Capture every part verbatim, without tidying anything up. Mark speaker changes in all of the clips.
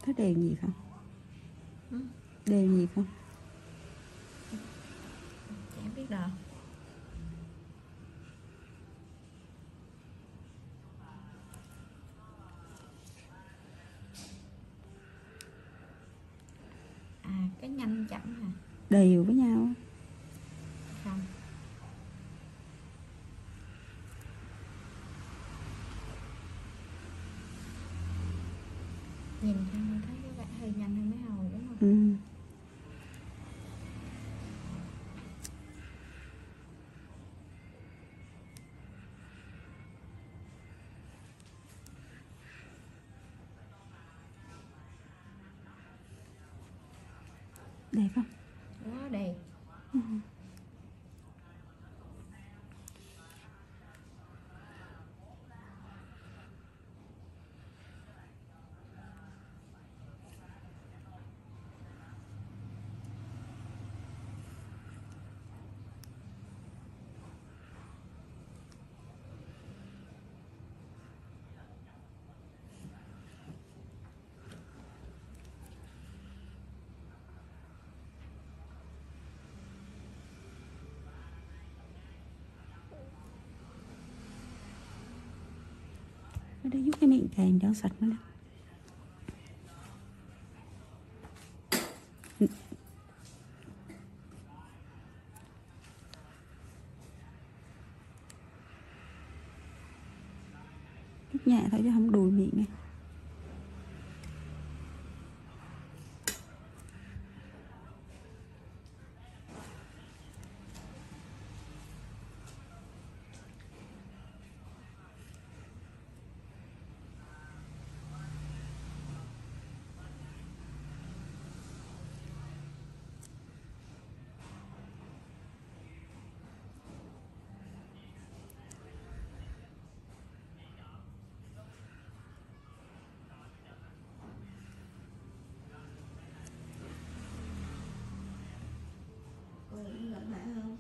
Speaker 1: Thấy đều nhịp không?
Speaker 2: Ừ.
Speaker 1: Đều nhịp không?
Speaker 2: Chẳng biết đâu. À, cái nhanh chậm hả?
Speaker 1: Đều với nhau.
Speaker 2: Không. Nhìn theo thấy cái bạn hơi nhanh hơn mấy hồi đúng không?
Speaker 1: Ừ. Đẹp không?
Speaker 2: Quá đẹp.
Speaker 1: Ừ. Nó để giúp cái miệng càng cho sạch nó đó. Chút nhẹ thôi chứ không đùi miệng này.
Speaker 3: Gửi mã không?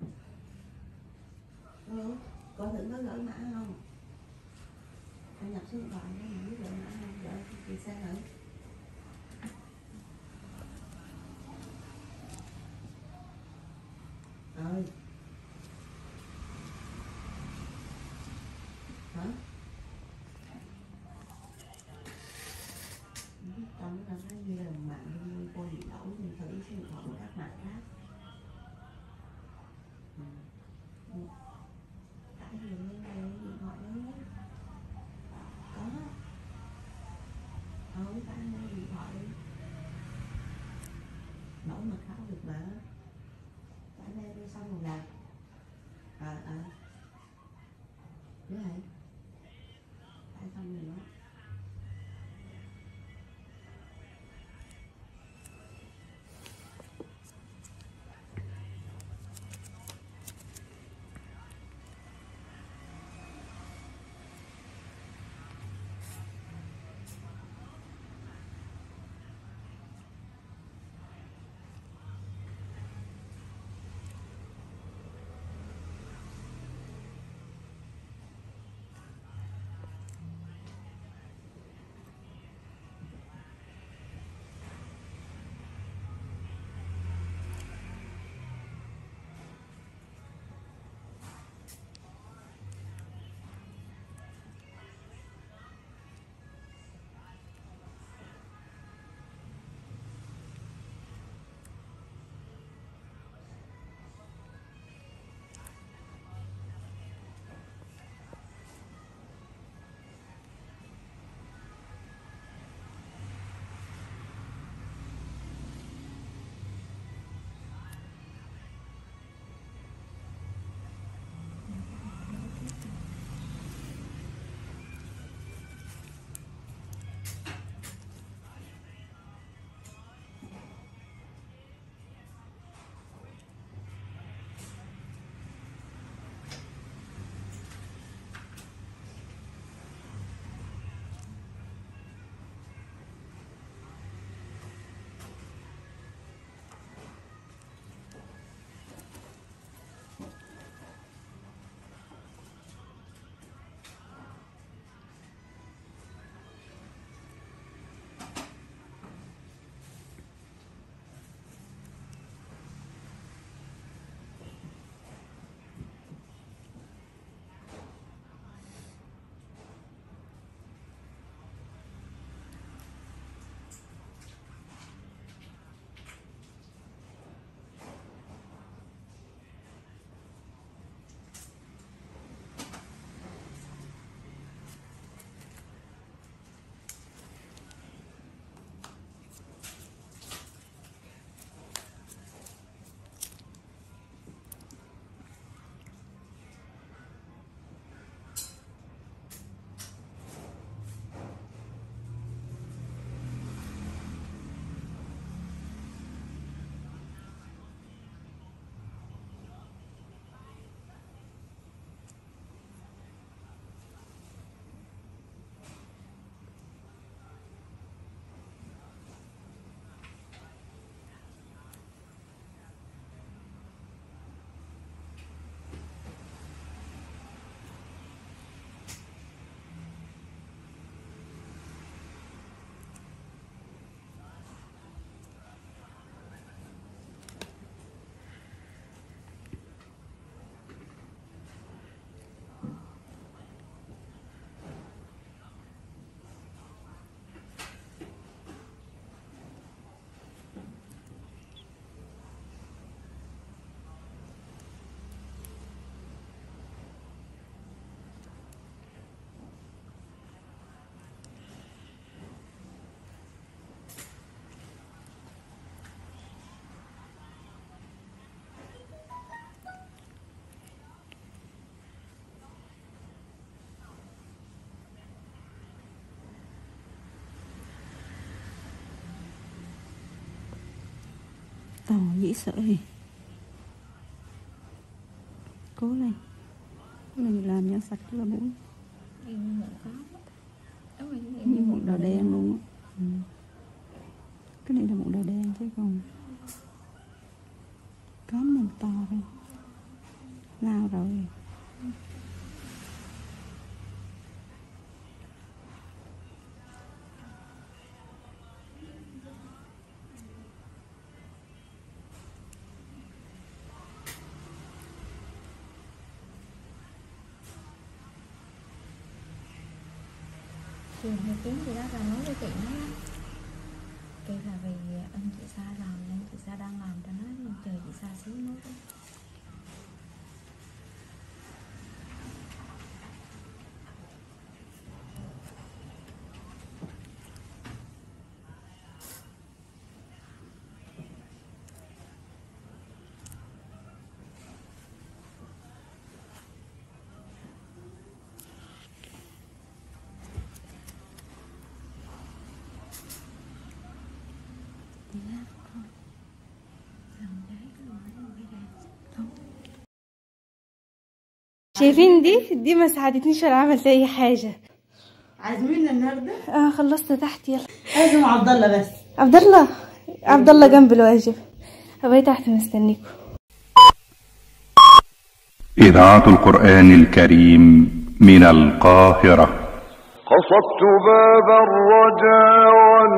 Speaker 3: Ừ, coi thử có gửi mã không? Anh nhập số điện thoại đó, mình biết gửi mã không? Gửi thì sao thử? Rồi. Hả? Trong nó thấy như là mạng cô bị lỗi thì thử số điện thoại của các mạng khác. Ừ. Ừ. Tại vì như này điện thoại đó có. Ừ, tại đây điện thoại đổi mật khẩu được mà. Tại đây đưa xong rồi làm. À à. Thế này. Tại xong rồi đó.
Speaker 1: to dễ sợ gì. Cố lên, cố lên làm cho sạch cái là mũi.
Speaker 2: Đi như mụn có. Đúng rồi,
Speaker 1: Như mụn đỏ đen luôn á. Ừ. Cái này là mụn đỏ đen chứ còn cóm mình to thôi. Lao rồi.
Speaker 2: Chiều hai tiếng gì đó là nói với chị nó kêu là vì anh chị Sa làm nên chị Sa đang làm cho nó nên chờ chị Sa xíu nữa.
Speaker 4: شايفين دي دي ما ساعدتنيش ولا عملت اي حاجه.
Speaker 3: عازمين النهارده؟
Speaker 4: اه خلصت تحت. يلا
Speaker 3: عازم عبد الله بس.
Speaker 4: عبد الله عبد الله جنب الواجب. هبقى تحت مستنيكم.
Speaker 5: إذاعة القرآن الكريم من القاهرة.
Speaker 6: قصدت باب الرجا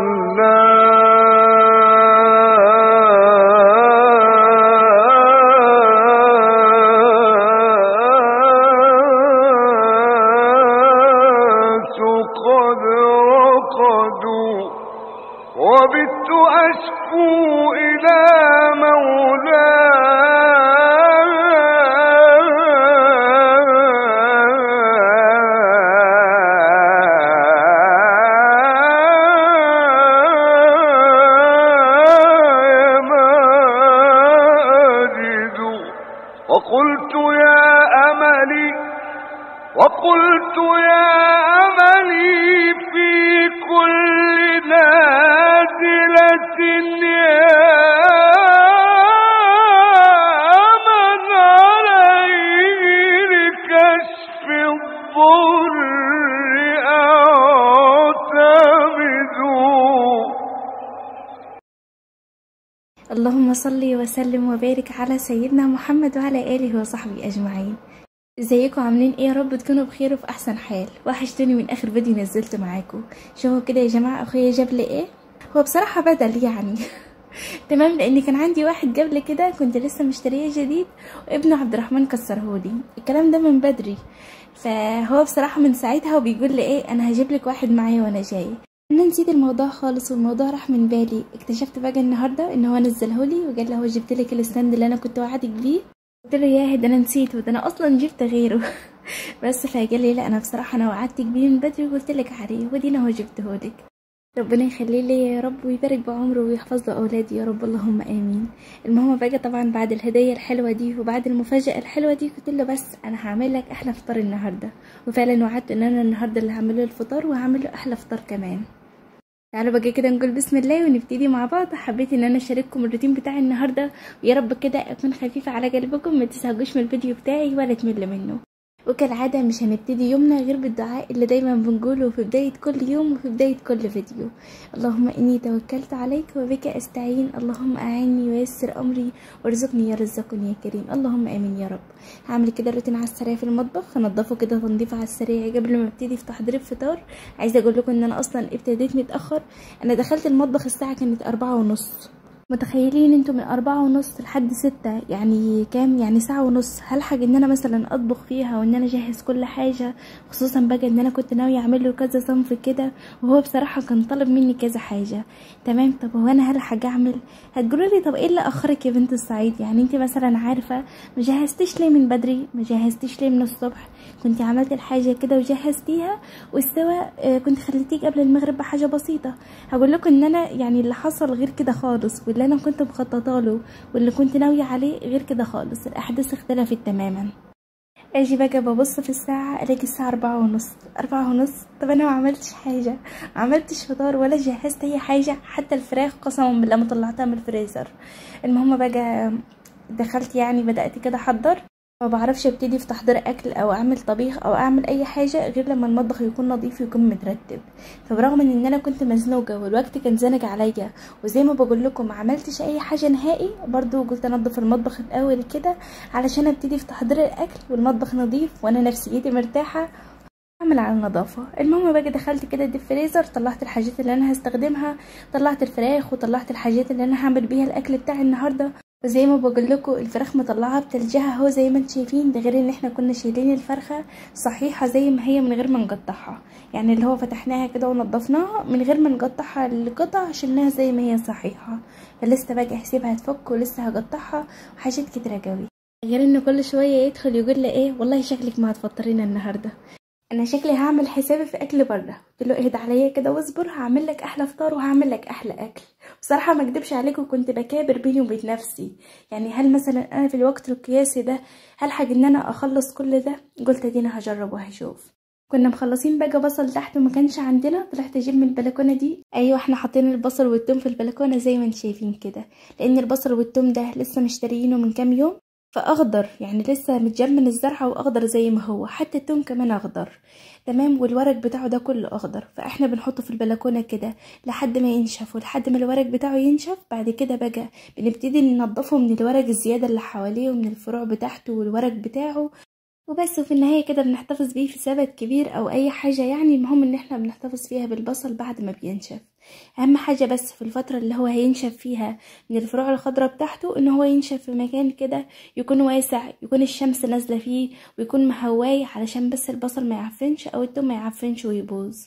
Speaker 6: والناس قد رقدوا وبت أشكو إلى وقلت يا أملي وقلت يا أملي في كل نازلة يا من عليه لكشف الضر أعتمد.
Speaker 4: اللهم صل وسلم وبارك على سيدنا محمد وعلى آله وصحبه أجمعين. ازيكم عاملين ايه؟ يا رب تكونوا بخير وفي احسن حال. وحشتوني من اخر فيديو نزلته معاكم. شوفوا كده يا جماعه اخويا جاب لي ايه. هو بصراحه بدل يعني تمام، لان كان عندي واحد قبل كده كنت لسه مشتريه جديد وابنه عبد الرحمن كسرهولي. الكلام ده من بدري، فهو بصراحه من ساعتها وبيقول لي ايه انا هجيب لك واحد معايا وانا جاي. انا نسيت الموضوع خالص والموضوع راح من بالي. اكتشفت بقى النهارده ان هو نزلهولي وقال لي هو جبت لك الستاند اللي انا كنت وعدك بيه. قلت له ياه ده انا نسيته، ده انا اصلا جبت غيره بس فقال لي لا انا بصراحه انا وعدتك بيه من بدري وقلت لك عليه ودينا هو جبتهولك. ربنا يخليه لي يا رب ويبارك بعمره ويحفظ له اولادي يا رب اللهم امين. المهم بقى طبعا بعد الهديه الحلوه دي وبعد المفاجاه الحلوه دي قلت له بس انا هعمل لك احلى فطار النهارده، وفعلا وعدت ان انا النهارده اللي هعمل له الفطار وهعمل له احلى فطار كمان. تعالوا بقى كده نقول بسم الله ونبتدي مع بعض. حبيت ان انا اشارككم الروتين بتاعي النهارده ويا رب كده اكون خفيفه على قلبكم، ما تزهقوش من الفيديو بتاعي ولا تمل منه. وكالعاده مش هنبتدي يومنا غير بالدعاء اللي دايما بنقوله في بدايه كل يوم وفي بدايه كل فيديو. اللهم اني توكلت عليك وبك استعين، اللهم اعني ويسر امري وارزقني يا رزقني يا كريم، اللهم امين يا رب. هعمل كده روتين على السريع في المطبخ، هنضفه كده تنظيفه على السريع قبل ما ابتدي في تحضير الفطار. عايزه اقول لكم ان انا اصلا ابتديت متاخر، انا دخلت المطبخ الساعه كانت أربعة ونص. متخيلين انتوا من أربعة ونص لحد ستة يعني كام؟ يعني ساعة ونص. هلحق ان انا مثلا اطبخ فيها وان انا اجهز كل حاجة، خصوصا بقى ان انا كنت ناوية اعمل له كذا صنف كده وهو بصراحة كان طالب مني كذا حاجة. تمام، طب هو انا هلحق اعمل؟ هتقولوا لي طب ايه اللي اخرك يا بنت الصعيد؟ يعني انت مثلا عارفة ما جهزتيش ليه من بدري؟ ما جهزتيش ليه من الصبح؟ كنت عملت الحاجة كده وجهزتيها والسوا آه كنت خليتيه قبل المغرب بحاجة بسيطة. هقول لكم ان انا يعني اللي حصل غير كده خالص، واللي انا كنت مخططه له واللي كنت ناويه عليه غير كده خالص. الاحداث اختلفت تماما. اجي بقى ببص في الساعة الاقي الساعة اربعة ونص اربعة ونص. طب انا ما عملتش حاجة، ما عملتش فطار ولا جهزت اي حاجة، حتى الفراخ قسما بالله ما طلعتها من الفريزر. المهم بقى دخلت يعني بدأت كده احضر. ما بعرفش ابتدي في تحضير اكل او اعمل طبيخ او اعمل اي حاجه غير لما المطبخ يكون نظيف ويكون مترتب. فبرغم ان انا كنت مزنوقه والوقت كان زنق عليا وزي ما بقول لكم ما عملتش اي حاجه نهائي، برضو قلت انضف المطبخ الاول كده علشان ابتدي في تحضير الاكل والمطبخ نظيف وانا نفسيتي مرتاحه اعمل على النظافه. المهم بقى دخلت كده الديب فريزر، طلعت الحاجات اللي انا هستخدمها، طلعت الفراخ وطلعت الحاجات اللي انا هعمل بيها الاكل بتاعي النهارده. وزي ما بقول لكم الفراخ مطلعها بتلجها اهو زي ما انتم شايفين، ده غير ان احنا كنا شايلين الفرخه صحيحه زي ما هي من غير ما نقطعها، يعني اللي هو فتحناها كده ونضفناها من غير ما نقطعها القطع، شلناها زي ما هي صحيحه. فلسه باجي احسبها تفك ولسه هقطعها وحاجات كتيره قوي. غير ان كل شويه يدخل يقول لي ايه والله شكلك ما هتفطرينا النهارده. انا شكلي هعمل حسابي في اكل بره، قلت له اهدى عليا كده واصبر، هعمل لك احلى فطار وهعمل لك احلى اكل. بصراحه ما اكدبش عليكم كنت بكابر بيني وبين نفسي، يعني هل مثلا انا في الوقت القياسي ده هلحق ان انا اخلص كل ده؟ قلت ادينا هجرب وهشوف. كنا مخلصين بقى بصل تحت وما كانش عندنا، طلعت اجيب من البلكونه دي. ايوه احنا حاطين البصل والثوم في البلكونه زي ما انتم شايفين كده، لان البصل والثوم ده لسه مشتريينه من كام يوم، فاخضر يعني لسه متجمد من الزرعه واخضر زي ما هو، حتى التوم كمان اخضر تمام، والورق بتاعه ده كله اخضر. فاحنا بنحطه في البلكونه كده لحد ما ينشف، ولحد ما الورق بتاعه ينشف بعد كده بقى بنبتدي ننضفه من الورق الزياده اللي حواليه ومن الفروع بتاعته والورق بتاعه وبس. وفي النهايه كده بنحتفظ بيه في سبت كبير او اي حاجه، يعني المهم ان احنا بنحتفظ فيها بالبصل بعد ما بينشف. اهم حاجه بس في الفتره اللي هو هينشف فيها من الفروع الخضراء بتاعته ان هو ينشف في مكان كده يكون واسع، يكون الشمس نازله فيه ويكون مهواي، علشان بس البصل ما يعفنش او الثوم ما يعفنش ويبوظ.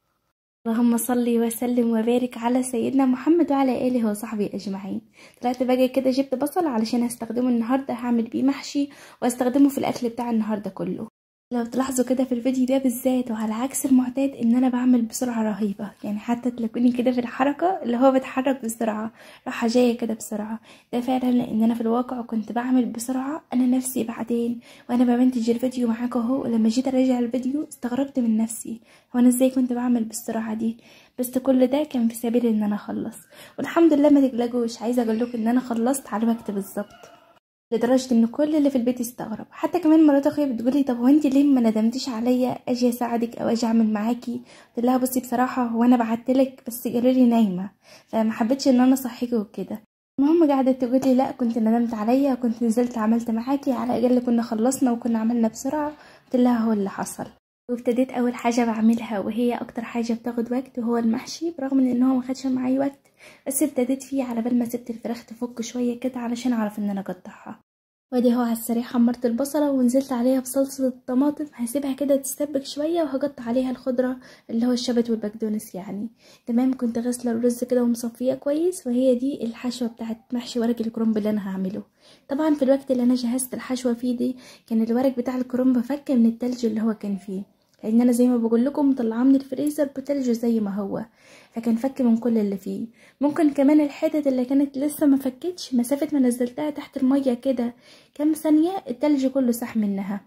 Speaker 4: اللهم صلي وسلم وبارك على سيدنا محمد وعلى اله وصحبه اجمعين. طلعت بقى كده جبت بصل علشان هستخدمه النهارده، هعمل بيه محشي واستخدمه في الاكل بتاع النهارده كله. لو تلاحظوا كده في الفيديو ده بالذات وعلى عكس المعتاد ان انا بعمل بسرعه رهيبه، يعني حتى تلاقوني كده في الحركه اللي هو بتحرك بسرعه راحه جايه كده بسرعه، ده فعلا لان انا في الواقع كنت بعمل بسرعه. انا نفسي بعدين وانا بمنتج الفيديو معاكم اهو، ولما جيت اراجع الفيديو استغربت من نفسي هو انا ازاي كنت بعمل بالسرعه دي، بس كل ده كان في سبيل ان انا اخلص. والحمد لله ما تقلقوش، عايزه اقول لكم ان انا خلصت على وقت بالظبط، لدرجه ان كل اللي في البيت استغرب. حتى كمان مرات اخويا بتقولي طب هو انت ليه ما ندمتيش عليا اجي اساعدك او اجي اعمل معاكي؟ قلت لها بصي بصراحه هو انا بعتلك بس قالوا لي نايمه فما حبيتش ان انا اصحيكي وكده. المهم قعدت تقولي لا كنت ندمت عليا، كنت نزلت عملت معاكي، على الاقل كنا خلصنا وكنا عملنا بسرعه. قلت لها هو اللي حصل. وابتديت اول حاجه بعملها وهي اكتر حاجه بتاخد وقت وهو المحشي، برغم ان هو ما خدش معايا وقت، بس ابتديت فيه على بال ما سبت الفراخ تفك شويه كده علشان اعرف ان انا اقطعها. وادي هو على السريع حمرت البصله ونزلت عليها بصلصه الطماطم، هسيبها كده تستبك شويه وهقطع عليها الخضره اللي هو الشبت والبقدونس يعني تمام. كنت غاسله الرز كده ومصفيه كويس، وهي دي الحشوه بتاعت محشي ورق الكرنب اللي انا هعمله. طبعا في الوقت اللي انا جهزت الحشوه فيه دي كان الورق بتاع الكرنب فك من التلج اللي هو كان فيه، لان انا زي ما بقول لكم مطلعاه من الفريزر بتلجه زي ما هو، فكان فك من كل اللي فيه. ممكن كمان الحتت اللي كانت لسه ما فكتش مسافه ما نزلتها تحت الميه كده كام ثانيه التلج كله ساح منها،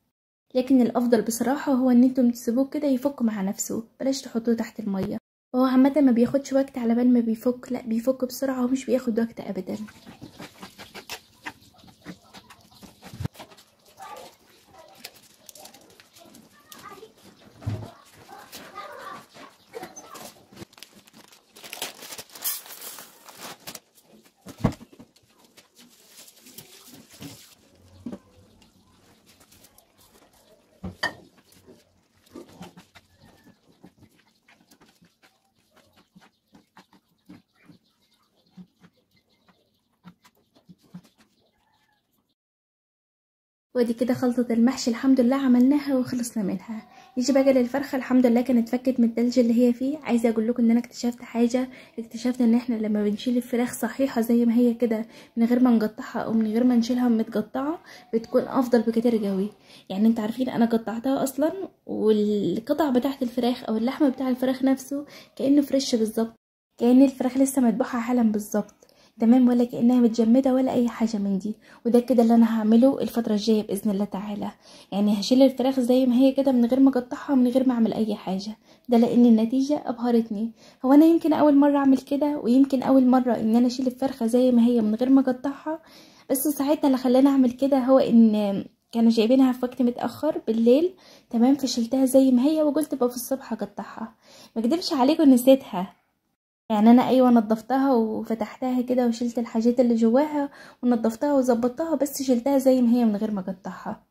Speaker 4: لكن الافضل بصراحه هو ان انتم تسيبوه كده يفك مع نفسه، بلاش تحطوه تحت الميه. هو عامه ما بياخدش وقت على بال ما بيفك، لا بيفك بسرعه ومش بياخد وقت ابدا. ودي كده خلطة المحشي الحمد لله عملناها وخلصنا منها. يجي بقى للفرخة، الحمد لله كانت فكت من التلج اللي هي فيه. عايزة اقول لكم ان انا اكتشفت حاجة، اكتشفت ان احنا لما بنشيل الفراخ صحيحة زي ما هي كده من غير ما نقطعها او من غير ما نشيلها متقطعة بتكون افضل بكتير قوي. يعني انت عارفين انا قطعتها اصلا، والقطع بتاعت الفراخ او اللحمة بتاع الفراخ نفسه كأنه فريش بالظبط، كأن الفراخ لسه مذبوحة حالا بالظبط. تمام، ولا كأنها متجمدة ولا اي حاجة من دي. وده كده اللي انا هعمله الفترة الجاية بإذن الله تعالى. يعني هشيل الفراخ زي ما هي كده من غير ما اقطعها ومن غير ما اعمل اي حاجة، ده لان النتيجة ابهرتني. هو انا يمكن اول مرة اعمل كده، ويمكن اول مرة ان انا اشيل الفرخة زي ما هي من غير ما اقطعها. بس ساعتها اللي خلاني اعمل كده هو ان كانوا جايبينها في وقت متأخر بالليل، تمام، فشلتها زي ما هي وقلت بقى في الصبح اقطعها. ما اكدبش عليكم نسيتها، يعني انا ايوه نضفتها وفتحتها كده وشلت الحاجات اللي جواها ونضفتها وظبطتها، بس شلتها زي ما هي من غير ما اقطعها.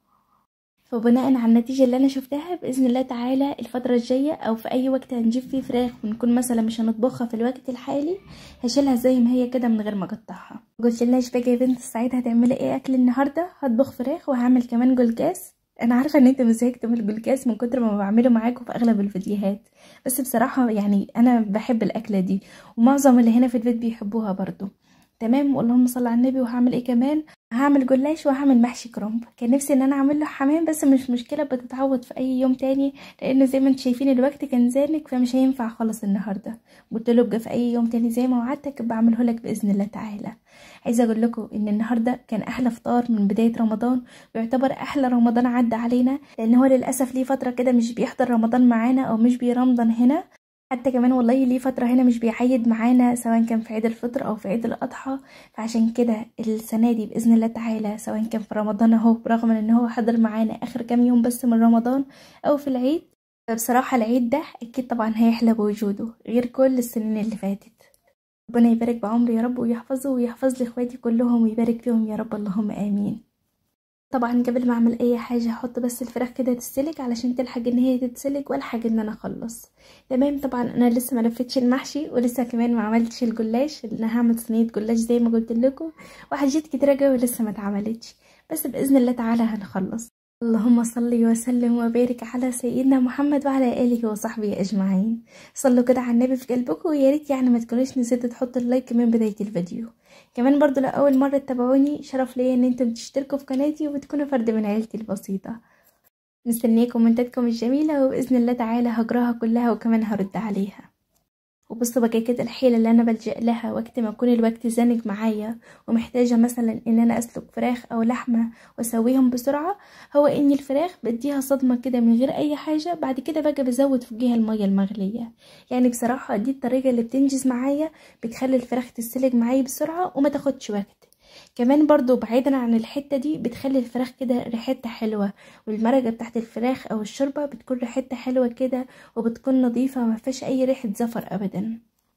Speaker 4: فبناء على النتيجة اللي انا شفتها بإذن الله تعالى الفترة الجاية او في اي وقت هنجيب فيه فراخ ونكون مثلا مش هنطبخها في الوقت الحالي، هشيلها زي ما هي كده من غير ما اقطعها. قلت لناش بقى يا بنت السعيد هتعملي ايه اكل النهارده؟ هطبخ فراخ وهعمل كمان جلجاس. انا عارفه ان انتوا زهقتوا من الجلجاس من كتر ما بعمله معاكم في اغلب الفيديوهات، بس بصراحه يعني انا بحب الاكله دي ومعظم اللي هنا في البيت بيحبوها برضو. تمام، واللهم صل على النبي. وهعمل ايه كمان؟ هعمل جلاش وهعمل محشي كرنب. كان نفسي ان انا اعمل له حمام بس مش مشكله، بتتعوض في اي يوم تاني، لان زي ما انتم شايفين الوقت كان زانق فمش هينفع خالص النهارده. قلت له ابقى في اي يوم تاني زي ما وعدتك بعمله لك باذن الله تعالى. عايزه اقول لكم ان النهارده كان احلى فطار من بدايه رمضان، ويعتبر احلى رمضان عدى علينا، لان هو للاسف ليه فتره كده مش بيحضر رمضان معانا او مش بيرمضان هنا، حتى كمان والله ليه فترة هنا مش بيعيد معانا سواء كان في عيد الفطر او في عيد الاضحى. فعشان كده السنة دي بإذن الله تعالى سواء كان في رمضان اهو، برغم من ان هو حضر معانا اخر كام يوم بس من رمضان او في العيد، فبصراحة العيد ده اكيد طبعا هيحلى بوجوده غير كل السنين اللي فاتت. ربنا يبارك بعمري يا رب ويحفظه ويحفظ لي اخواتي كلهم ويبارك فيهم يا رب، اللهم امين. طبعا قبل ما اعمل اي حاجه هحط بس الفراخ كده تتسلق علشان تلحق ان هي تتسلق والحق ان انا اخلص. تمام، طبعا انا لسه ما لفتش المحشي ولسه كمان ما عملتش الجلاش، اللي انا هعمل صينيه جلاش زي ما قلت لكم، وحاجات كتيره قوي لسه ما اتعملتش، بس باذن الله تعالى هنخلص. اللهم صل وسلم وبارك على سيدنا محمد وعلى اله وصحبه اجمعين. صلوا كده على النبي في قلبكم، ويا ريت يعني ما تكونوش نسيتوا تحطوا اللايك من بدايه الفيديو. كمان برضو لو اول مره تتابعوني شرف ليا ان انتم تشتركوا في قناتي وبتكونوا فرد من عيلتي البسيطه. مستنيه كومنتاتكم الجميله وباذن الله تعالى هقراها كلها وكمان هرد عليها. وبصوا بقى كده الحيله اللي انا بلجأ لها وقت ما يكون الوقت زانق معايا ومحتاجه مثلا ان انا اسلق فراخ او لحمه واسويهم بسرعه، هو ان الفراخ بديها صدمه كده من غير اي حاجه، بعد كده بقى بزود فوقيها الميه المغليه. يعني بصراحه دي الطريقه اللي بتنجز معايا، بتخلي الفراخ تتسلق معايا بسرعه وما تاخدش وقت. كمان برضو بعيدا عن الحته دي بتخلي الفراخ كده ريحتها حلوه، والمرقه بتاعت الفراخ او الشوربه بتكون ريحتها حلوه كده وبتكون نظيفه وما فيهاش اي ريحه زفر ابدا.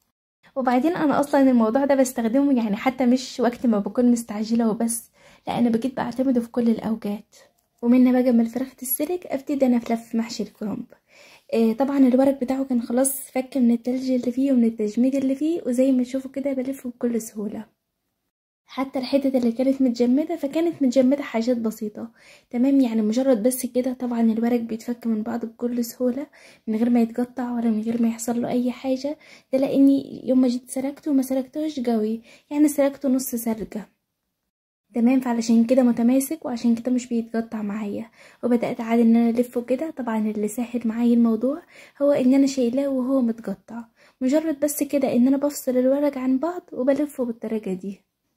Speaker 4: وبعدين انا اصلا الموضوع ده بستخدمه يعني حتى مش وقت ما بكون مستعجله وبس، لا انا بجد بعتمده في كل الاوقات. ومنها بقى ما الفراخ تتسلق ابتدي انا في لف محشي الكرنب. إيه طبعا الورق بتاعه كان خلاص فك من التلج اللي فيه ومن التجميد اللي فيه، وزي ما تشوفوا كده بلفه بكل سهوله. حتى الحتة اللي كانت متجمدة فكانت متجمدة حاجات بسيطة. تمام، يعني مجرد بس كده طبعا الورق بيتفك من بعض بكل سهولة من غير ما يتقطع ولا من غير ما يحصل له اي حاجة. ده لاني يوم ما جيت سلقته ما سلقتوش قوي، يعني سلقته نص سلقة. تمام، فعلشان كده متماسك وعشان كده مش بيتقطع معايا. وبدأت عادي ان انا الفه كده. طبعا اللي سهل معايا الموضوع هو ان انا شايلاه وهو متقطع، مجرد بس كده ان انا بفصل الورق عن بعض وبلفه بالطريقة دي.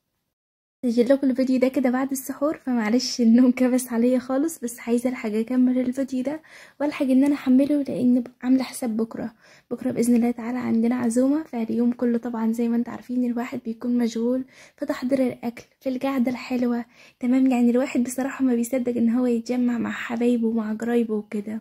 Speaker 4: سجل لكم الفيديو ده كده بعد السحور، فمعلش النوم كبس عليا خالص، بس عايزه الحق اكمل الفيديو ده والحق ان انا احمله، لان عامله حساب بكره بكره باذن الله تعالى عندنا عزومه، فاليوم كله طبعا زي ما انتم عارفين الواحد بيكون مشغول في تحضير الاكل في القعده الحلوه. تمام، يعني الواحد بصراحه ما بيصدق ان هو يتجمع مع حبايبه ومع قرايبه وكده،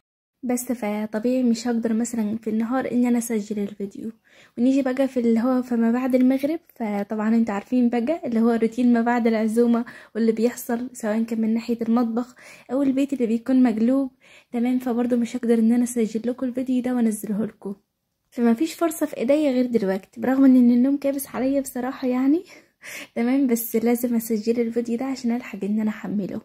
Speaker 4: بس فطبيعي مش هقدر مثلا في النهار ان انا اسجل الفيديو. ونيجي بقى في اللي هو فما بعد المغرب، فطبعا انتوا عارفين بقى اللي هو روتين ما بعد العزومه واللي بيحصل سواء كان من ناحيه المطبخ او البيت اللي بيكون مقلوب. تمام، فبرضه مش هقدر ان انا اسجل لكم الفيديو ده وانزله لكم، فما فيش فرصه في ايديا غير دلوقتي، برغم ان النوم كابس عليا بصراحه يعني تمام، بس لازم اسجل الفيديو ده عشان الحق ان انا احمله.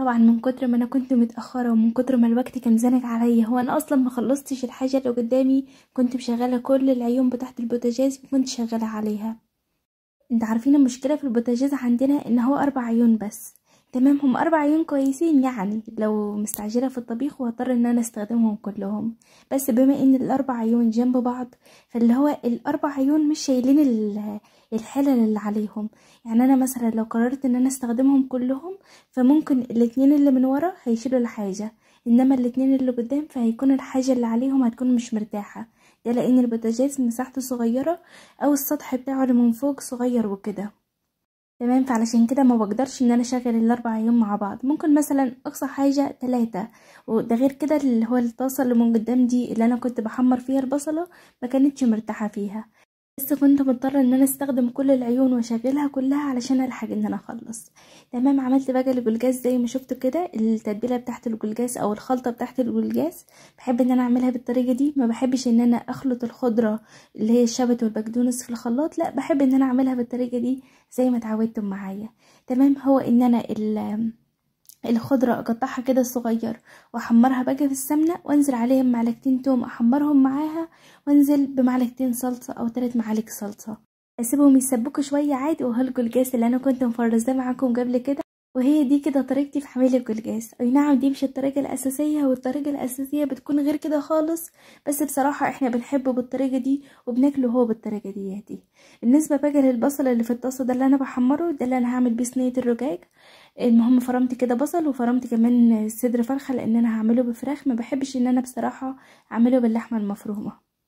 Speaker 4: طبعا من كتر ما انا كنت متاخره ومن كتر ما الوقت كان زنق عليا، هو انا اصلا ما خلصتش الحاجه اللي قدامي، كنت مشغله كل العيون بتاعه البوتاجاز وكنت شغاله عليها. انت عارفين المشكله في البوتاجاز عندنا ان هو اربع عيون بس، تمام هم اربع عيون كويسين يعني لو مستعجله في الطبيخ وهضطر ان انا استخدمهم كلهم، بس بما ان الاربع عيون جنب بعض فاللي هو الاربع عيون مش شايلين الحلل اللي عليهم. يعني انا مثلا لو قررت ان انا استخدمهم كلهم فممكن الاتنين اللي من ورا هيشيلوا الحاجه، انما الاتنين اللي قدام فهيكون الحاجه اللي عليهم هتكون مش مرتاحه، ده لان البوتاجاز مساحته صغيره او السطح بتاعه اللي من فوق صغير وكده، تمام. فعلشان كده ما بقدرش ان انا اشغل الاربع عيون مع بعض، ممكن مثلا اقصى حاجه ثلاثة، وده غير كده اللي هو الطاسه اللي من قدام دي اللي انا كنت بحمر فيها البصله ما كانتش مرتاحه فيها، بس كنت مضطره ان انا استخدم كل العيون واشغلها كلها علشان الحق ان انا اخلص، تمام. عملت بقى الجلجاز زي ما شفتوا كده، التتبيله بتاعت الجلجاز او الخلطه بتاعت الجلجاز بحب ان انا اعملها بالطريقه دي، ما بحبش ان انا اخلط الخضره اللي هي الشبت والبقدونس في الخلاط، لا بحب ان انا اعملها بالطريقه دي زي ما اتعودتم معايا، تمام. هو ان انا الخضرة اقطعها كده صغير واحمرها بقى في السمنة وانزل عليهم معلقتين توم احمرهم معاها، وانزل بمعلقتين صلصة او ثلاث معالق صلصة، اسيبهم يسبكوا شوية عادي، وهلقوا الجاز اللي انا كنت مفرزاه معاكم قبل كده. وهي دي كده طريقتي في عمل الجلجاز. اي نعم دي مش الطريقة الاساسية، والطريقة الاساسية بتكون غير كده خالص، بس بصراحة احنا بنحبه بالطريقة دي وبناكله هو بالطريقة دي. بالنسبة بقى للبصل اللي في الطاسة ده اللي انا بحمره، ده اللي انا هعمل بيه صينية الرقاق. المهم فرمت كده بصل وفرمت كمان صدر فرخة لان انا هعمله بفراخ، ما بحبش ان انا بصراحة اعمله باللحمة المفرومة،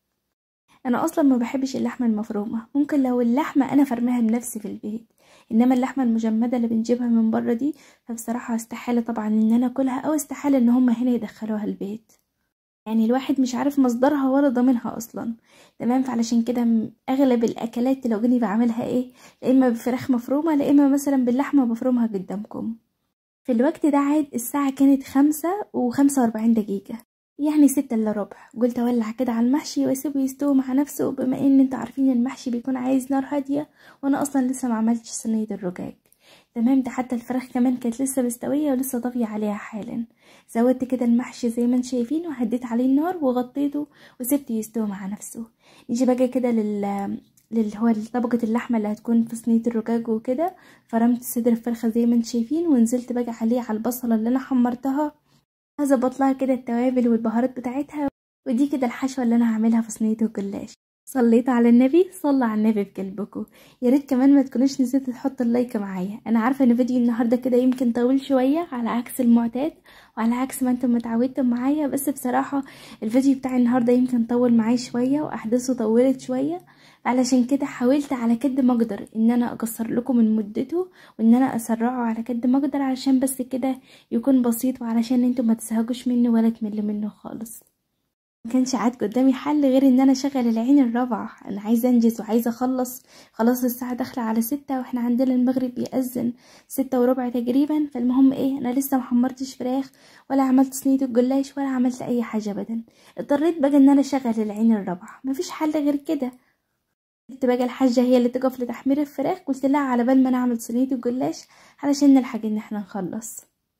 Speaker 4: انا اصلا ما بحبش اللحمة المفرومة، ممكن لو اللحمة انا فرمها بنفسي في البيت، انما اللحمة المجمدة اللي بنجيبها من بره دي فبصراحة استحالة طبعا ان انا اكلها، او استحالة ان هم هنا يدخلوها البيت، يعني الواحد مش عارف مصدرها ولا ضامنها اصلا، تمام. فعلشان كده اغلب الاكلات لو جيني بعملها ايه، لا اما بفراخ مفرومة لا اما مثلا باللحمة بفرمها قدامكم. في الوقت ده عاد الساعة كانت خمسة وخمسة واربعين دقيقة، يعني ستة الا ربع، قلت اولع كده على المحشي واسيبه يستوي مع نفسه، بما ان انتوا عارفين المحشي بيكون عايز نار هادية، وانا اصلا لسه ما عملتش صينية الرقاق، تمام. ده حتى الفراخ كمان كانت لسه مستوية ولسه طافية عليها حالا. زودت كده المحشي زي ما انتم شايفين وهديت عليه النار وغطيته وسبته يستوي مع نفسه. نيجي بقى كده لل اللي هو طبقة اللحمة اللي هتكون في صينية الرقاق وكده، فرمت صدر الفرخة زي ما انتم شايفين ونزلت بقى عليه على البصلة اللي انا حمرتها، هظبط لها كده التوابل والبهارات بتاعتها، ودي كده الحشوة اللي انا هعملها في صينية الجلاش. صليت على النبي، صلى على النبي بقلبكم، يا ريت كمان ما تكونوش نسيتوا تحطوا اللايك معايا. انا عارفه ان فيديو النهارده كده يمكن طويل شويه على عكس المعتاد وعلى عكس ما انتم متعودتم معايا، بس بصراحه الفيديو بتاعي النهارده يمكن طول معايا شويه واحداثه طولت شويه، علشان كده حاولت على قد ما اقدر ان انا اقصر لكم من مدته وان انا اسرعه على قد ما اقدر، علشان بس كده يكون بسيط وعلشان انتم ما تزهقوش منه ولا تملوا منه خالص. ما كانش عاد قدامي حل غير ان انا اشغل العين الرابعة، انا عايزه انجز وعايزه اخلص، خلاص الساعه داخله على ستة واحنا عندنا المغرب بيأذن ستة وربع تقريبا. فالمهم ايه، انا لسه محمرتش فراخ ولا عملت صينيه الجلاش ولا عملت اي حاجه ابدا، اضطريت بقى ان انا اشغل العين الرابعة، مفيش حل غير كده. قلت بقى الحاجه هي اللي تقف لتحمير الفراخ، قلت لها على بال ما نعمل صينيه الجلاش علشان نلحق ان احنا نخلص.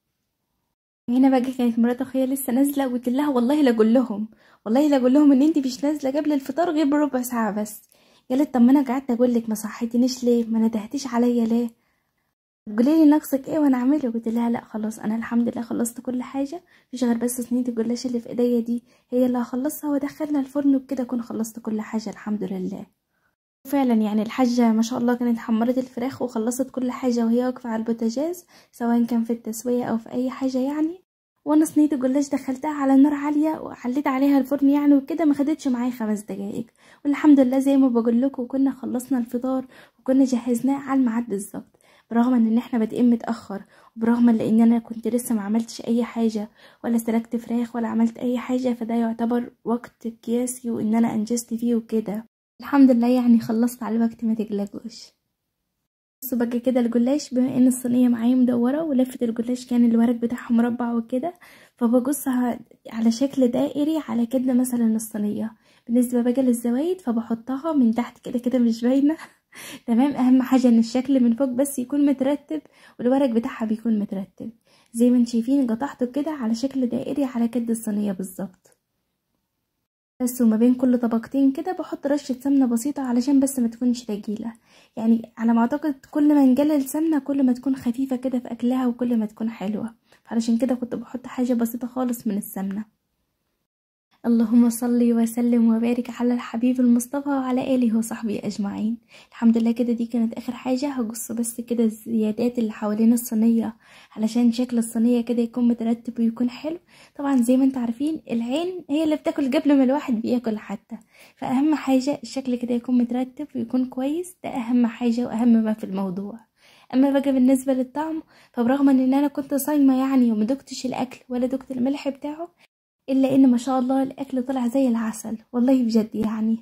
Speaker 4: هنا بقى كانت مرات اخويا لسه نازله، قلت لها والله لا اقول لهم والله لا اقول لهم ان انت مش نازله قبل الفطار غير بربع ساعه بس. قالت طب ما انا قعدت اقول لك ما صحيتنيش ليه، ما ندهتيش عليا ليه، تقولي لي ناقصك ايه وانا اعمله. قلت لها لا خلاص انا الحمد لله خلصت كل حاجه، مفيش غير بس صينيه الجلاش اللي في ايديا دي هي اللي هخلصها وادخلنا الفرن، وبكده اكون خلصت كل حاجه الحمد لله. فعلا يعني الحاجة ما شاء الله كانت حمرت الفراخ وخلصت كل حاجة وهي واقفة على البوتاجاز، سواء كان في التسوية او في اي حاجة يعني. وانا صينية الجلاش دخلتها على نار عالية وحليت عليها الفرن يعني وكده، ما خدتش معايا خمس دقايق، والحمد لله زي ما بقول لكم كنا خلصنا الفطار وكنا جهزناه على الميعاد بالظبط، برغم ان احنا بادئين متاخر، وبرغم ان انا كنت لسه ما عملتش اي حاجه ولا سلقت فراخ ولا عملت اي حاجه، فده يعتبر وقت قياسي وان انا انجزت فيه وكده الحمد لله، يعني خلصت على الوقت ما تقلقوش. بصوا بقى كده الجلاش، بما ان الصينيه معايا مدوره ولفه الجلاش كان الورق بتاعها مربع وكده، فبقصها على شكل دائري على كده مثلا الصينيه. بالنسبه بقى للزوايد فبحطها من تحت كده كده مش باينه تمام. اهم حاجة ان الشكل من فوق بس يكون مترتب والورق بتاعها بيكون مترتب زي ما انتم شايفين. قطعته كده على شكل دائري على كد الصينية بالظبط بس. وما بين كل طبقتين كده بحط رشة سمنة بسيطة علشان بس ما تكونش تقيلة. يعني على ما اعتقد كل ما نقلل سمنة كل ما تكون خفيفة كده في اكلها وكل ما تكون حلوة، علشان كده كنت بحط حاجة بسيطة خالص من السمنة. اللهم صل وسلم وبارك على الحبيب المصطفى وعلى آله وصحبه أجمعين. الحمد لله كده دي كانت آخر حاجة. هقص بس كده الزيادات اللي حوالين الصينية علشان شكل الصينية كده يكون مترتب ويكون حلو. طبعا زي ما انتوا عارفين العين هي اللي بتاكل قبل ما الواحد بياكل حتى، فأهم حاجة الشكل كده يكون مترتب ويكون كويس، ده أهم حاجة وأهم ما في الموضوع. اما بقى بالنسبة للطعم فبرغم ان انا كنت صايمة يعني وما دقتش الاكل ولا دقت الملح بتاعه، الا ان ما شاء الله الاكل طلع زي العسل والله بجد يعني.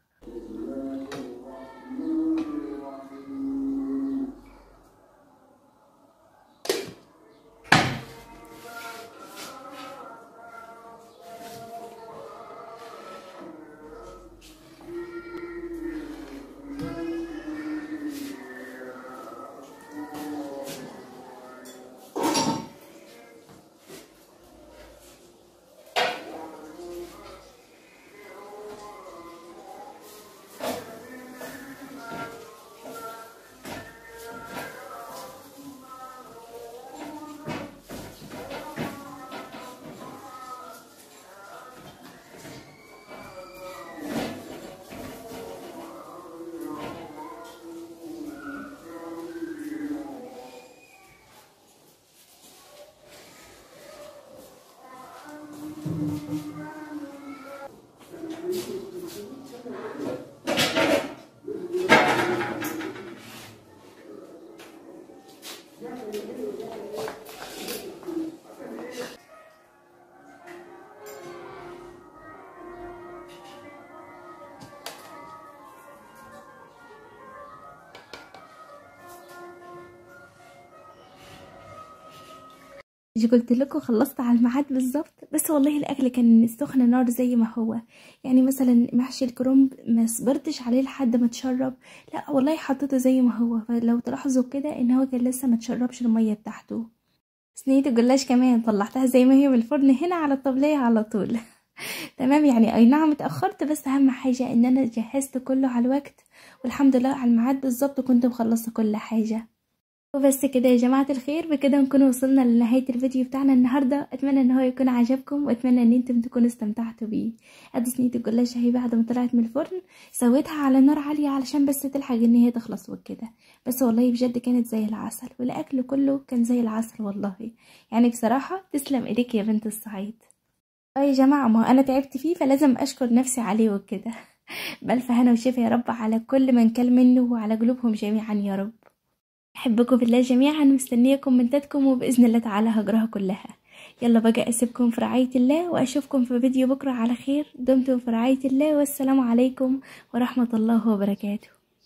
Speaker 4: مش قلت لكم خلصت على الميعاد بالظبط؟ بس والله الاكل كان سخن نار زي ما هو. يعني مثلا محشي الكرنب ما صبرتش عليه لحد ما تشرب، لا والله حطيته زي ما هو. فلو تلاحظوا كده ان هو كان لسه ما تشربش الميه بتاعته. صينيه الجلاش كمان طلعتها زي ما هي من الفرن هنا على الطبليه على طول. تمام. يعني اي نعم اتاخرت بس اهم حاجه ان انا جهزت كله على الوقت والحمد لله على الميعاد بالظبط وكنت مخلصه كل حاجه. وبس كده يا جماعة الخير، بكده نكون وصلنا لنهاية الفيديو بتاعنا النهاردة. اتمنى ان هو يكون عجبكم واتمنى ان انتم تكونوا استمتعتوا بيه. ادي صينية الجلاش اهي بعد ما طلعت من الفرن سويتها على نار عالية علشان بس تلحق ان هي تخلص وكده. بس والله بجد كانت زي العسل والاكل كله كان زي العسل والله. يعني بصراحة تسلم ايديك يا بنت الصعيد. اه يا جماعة ما انا تعبت فيه فلازم اشكر نفسي عليه وكده. بألف هنا وشفا يا رب على كل من كل منه وعلى قلوبهم جميعا يا رب. احبكم في الله جميعا، مستنيه كومنتاتكم وباذن الله تعالى هقراها كلها. يلا بقى اسيبكم في رعايه الله واشوفكم في فيديو بكره على خير. دمتم في رعايه الله والسلام عليكم ورحمه الله وبركاته.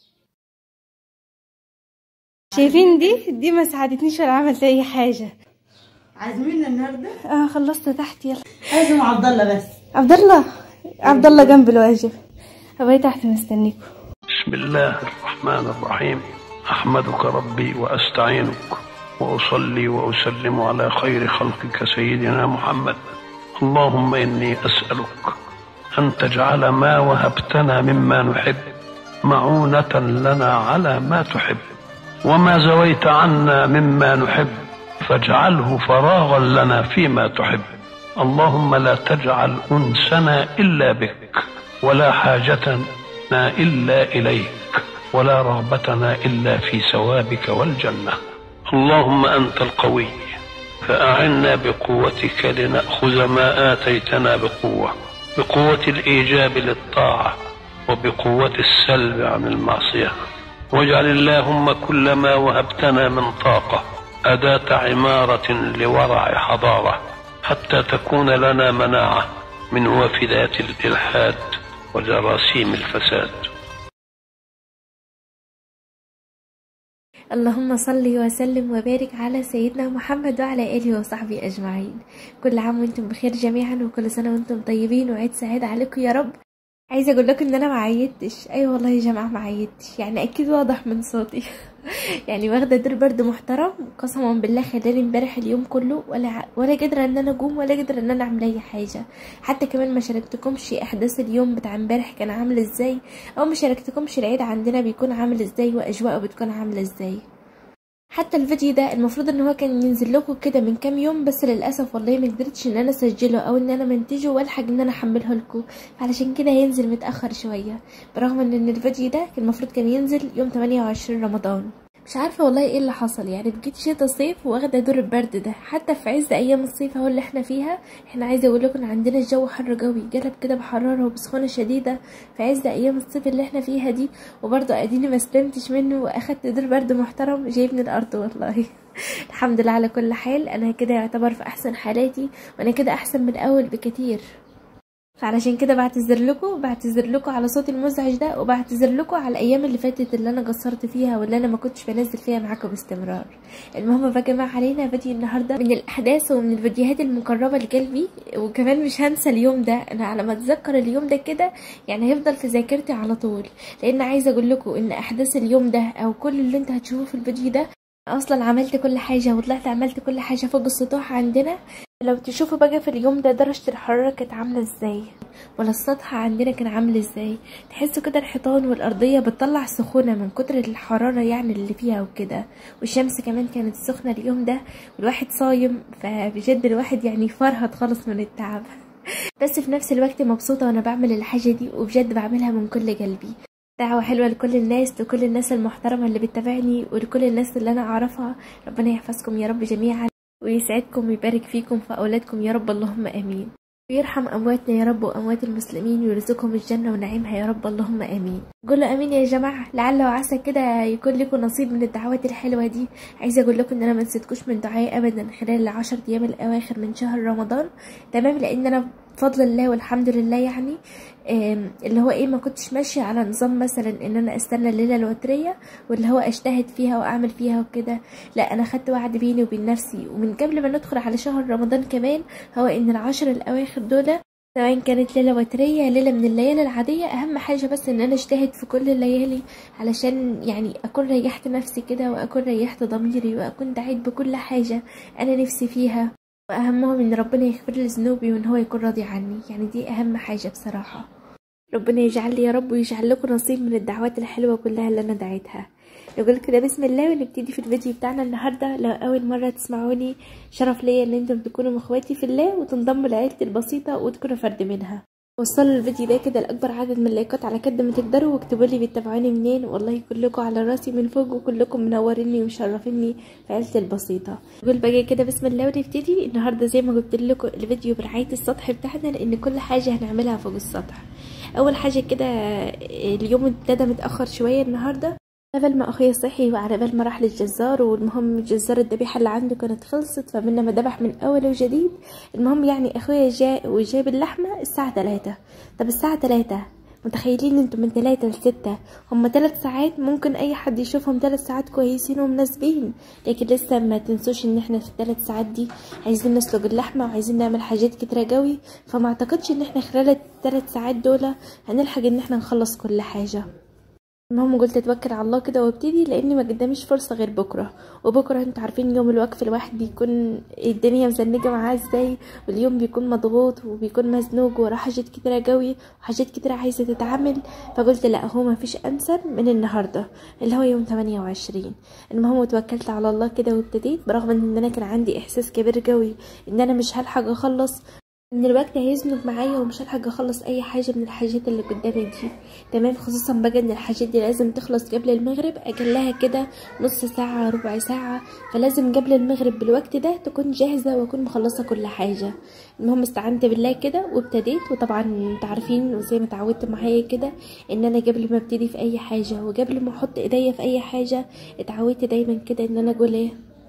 Speaker 4: شايفين دي دي ما ساعدتنيش ولا عملت اي حاجه.
Speaker 3: عازمين النهارده؟
Speaker 4: اه خلصت تحت. يلا
Speaker 3: عازم عبد الله. بس
Speaker 4: عبد الله عبد الله جنب الواجب. هبقى تحت مستنيكم.
Speaker 7: بسم الله الرحمن الرحيم. أحمدك ربي وأستعينك وأصلي وأسلم على خير خلقك سيدنا محمد. اللهم إني أسألك أن تجعل ما وهبتنا مما نحب معونة لنا على ما تحب، وما زويت عنا مما نحب فاجعله فراغا لنا فيما تحب. اللهم لا تجعل أنسنا إلا بك، ولا حاجتنا إلا إليك، ولا رغبتنا إلا في ثوابك والجنة. اللهم أنت القوي فأعنا بقوتك لنأخذ ما آتيتنا بقوة، بقوة الإيجاب للطاعة وبقوة السلب عن المعصية. واجعل اللهم كل ما وهبتنا من طاقة أداة عمارة لورع حضارة، حتى تكون لنا مناعة من وافدات الإلحاد وجراثيم الفساد.
Speaker 4: اللهم صل وسلم وبارك على سيدنا محمد وعلى آله وصحبه أجمعين. كل عام وانتم بخير جميعا وكل سنة وانتم طيبين وعيد سعيد عليكم يا رب. عايزه اقول لكم ان انا ما عيدتش. اي أيوة والله يا جماعه ما عيدتش، يعني اكيد واضح من صوتي. يعني واخده دور برد محترم قسما بالله، خلاني امبارح اليوم كله ولا ولا قادره ان انا اقوم ولا قادره ان انا اعمل اي حاجه. حتى كمان ما شاركتكمش احداث اليوم بتاع امبارح كان عامل ازاي، او ما شاركتكمش العيد عندنا بيكون عامل ازاي واجواءه بتكون عامله ازاي. حتى الفيديو ده المفروض ان هو كان ينزل لكم كده من كام يوم، بس للاسف والله ما قدرتش ان انا اسجله او ان انا منتجه والحق ان انا احمله لكم، فعلشان كده هينزل متاخر شويه، برغم ان الفيديو ده كان المفروض كان ينزل يوم ثمانية وعشرين رمضان. مش عارفه والله ايه اللي حصل، يعني بقيت شتا صيف واخده دور البرد ده، حتى في عز ايام الصيف اهو اللي احنا فيها. احنا عايزه اقول لكم عندنا الجو حر قوي، قلب كده بحراره وبسخونه شديده في عز ايام الصيف اللي احنا فيها دي، وبرضه اديني ما استلمتش منه واخدت دور برد محترم جاي من الارض والله. الحمد لله على كل حال، انا كده يعتبر في احسن حالاتي، وانا كده احسن من الاول بكتير. فعلشان كده بعتذر لكم بعتذر لكم على صوتي المزعج ده، وبعتذر لكم على الايام اللي فاتت اللي انا قصرت فيها واللي انا ما كنتش بنزل فيها معاكم باستمرار. المهم بقى جماعه علينا فيديو النهارده من الاحداث ومن الفيديوهات المقربه لقلبي، وكمان مش هنسى اليوم ده. انا على ما اتذكر اليوم ده كده يعني هيفضل في ذاكرتي على طول، لان عايزه اقول لكم ان احداث اليوم ده او كل اللي انت هتشوفوه في الفيديو ده اصلا عملت كل حاجه وطلعت عملت كل حاجه فوق السطوح عندنا. لو تشوفوا بقى في اليوم ده درجه الحراره كانت عامله ازاي، ولا السطح عندنا كان عامل ازاي، تحسوا كده الحيطان والارضيه بتطلع سخونه من كتر الحراره يعني اللي فيها وكده، والشمس كمان كانت سخنه اليوم ده والواحد صايم، فبجد الواحد يعني فرهد خالص من التعب. بس في نفس الوقت مبسوطه وانا بعمل الحاجه دي، وبجد بعملها من كل قلبي. دعوة حلوة لكل الناس، لكل الناس المحترمة اللي بتتابعني ولكل الناس اللي أنا أعرفها. ربنا يحفظكم يا رب جميعا، ويسعدكم ويبارك فيكم في أولادكم يا رب، اللهم آمين. ويرحم أمواتنا يا رب وأموات المسلمين، ويرزقهم الجنة ونعيمها يا رب، اللهم آمين. قولوا آمين يا جماعة، لعل وعسى كده يكون لكم نصيب من الدعوات الحلوة دي. عايزة أقول لكم إن أنا ما نسيتكوش من دعائي أبدا خلال العشر أيام الأواخر من شهر رمضان، تمام، لأن أنا بفضل الله والحمد لله يعني اللي هو ايه ما كنتش ماشيه على نظام مثلا ان انا استنى الليله الوتريه واللي هو اجتهد فيها واعمل فيها وكده، لا انا خدت وعد بيني وبين نفسي ومن قبل ما ندخل على شهر رمضان كمان، هو ان العشر الاواخر دول سواء كانت ليله وتريه ليله من الليالي العاديه، اهم حاجه بس ان انا اجتهد في كل الليالي علشان يعني اكون ريحت نفسي كده واكون ريحت ضميري واكون دعيت بكل حاجه انا نفسي فيها، واهمهم ان ربنا يغفر لي ذنوبي وان هو يكون راضي عني، يعني دي اهم حاجه بصراحه. ربنا يجعل لي يا رب ويجعل لكم نصيب من الدعوات الحلوه كلها اللي انا دعيتها. نقول كده بسم الله ونبتدي في الفيديو بتاعنا النهارده. لو اول مره تسمعوني شرف ليا ان انتم تكونوا اخواتي في الله وتنضموا لعيلتي البسيطه وتكونوا فرد منها. وصلوا الفيديو ده كده لاكبر عدد من اللايكات على قد ما تقدروا، واكتبوا لي بتتابعوني منين، والله كلكم على راسي من فوق وكلكم منوريني ومشرفيني في عيلتي البسيطه. نقول بقى كده بسم الله ونبتدي. النهارده زي ما قلت لكم الفيديو برعايه السطح بتاعنا، لان كل حاجه هنعملها فوق السطح. اول حاجه كده اليوم ابتدى متاخر شويه النهارده، على بال ما اخويا صحي وعلى بال ما راح للجزار، والمهم الجزار الذبيحه اللي عنده كانت خلصت فمنا ما ذبح من اول وجديد. المهم يعني اخويا جاء وجاب اللحمه الساعه ثلاثة. طب الساعه ثلاثة متخيلين انتم من ثلاثة لستة هم ثلاث ساعات، ممكن اي حد يشوفهم ثلاث ساعات كويسين ومناسبين، لكن لسه ما تنسوش ان احنا في الثلاث ساعات دي عايزين نسلق اللحمه وعايزين نعمل حاجات كتيره قوي، فما اعتقدش ان احنا خلال الثلاث ساعات دول هنلحق ان احنا نخلص كل حاجه. المهم قلت اتوكل على الله كده وابتدي، لاني ما قداميش فرصه غير بكره، وبكره انتوا عارفين يوم الوقف الواحد بيكون الدنيا مزنقه معاه ازاي، واليوم بيكون مضغوط وبيكون مزنوق وراه حاجات كتيره قوي وحاجات كتيره عايزه تتعمل، فقلت لا هو ما فيش انسب من النهارده اللي هو يوم ثمانية وعشرين. المهم توكلت على الله كده وابتديت، برغم ان انا كان عندي احساس كبير قوي ان انا مش هلحق اخلص، ان الوقت هيزنق معايا ومش هلحق اخلص اي حاجه من الحاجات اللي قدامي دي، تمام، خصوصا بقى ان الحاجات دي لازم تخلص قبل المغرب، اجلها كده نص ساعه ربع ساعه، فلازم قبل المغرب بالوقت ده تكون جاهزه واكون مخلصه كل حاجه. المهم استعنت بالله كده وابتديت، وطبعا انتوا عارفين وزي ما اتعودت معايا كده ان انا قبل ما ابتدي في اي حاجه وقبل ما احط ايديا في اي حاجه اتعودت دايما كده ان انا اقول ايه،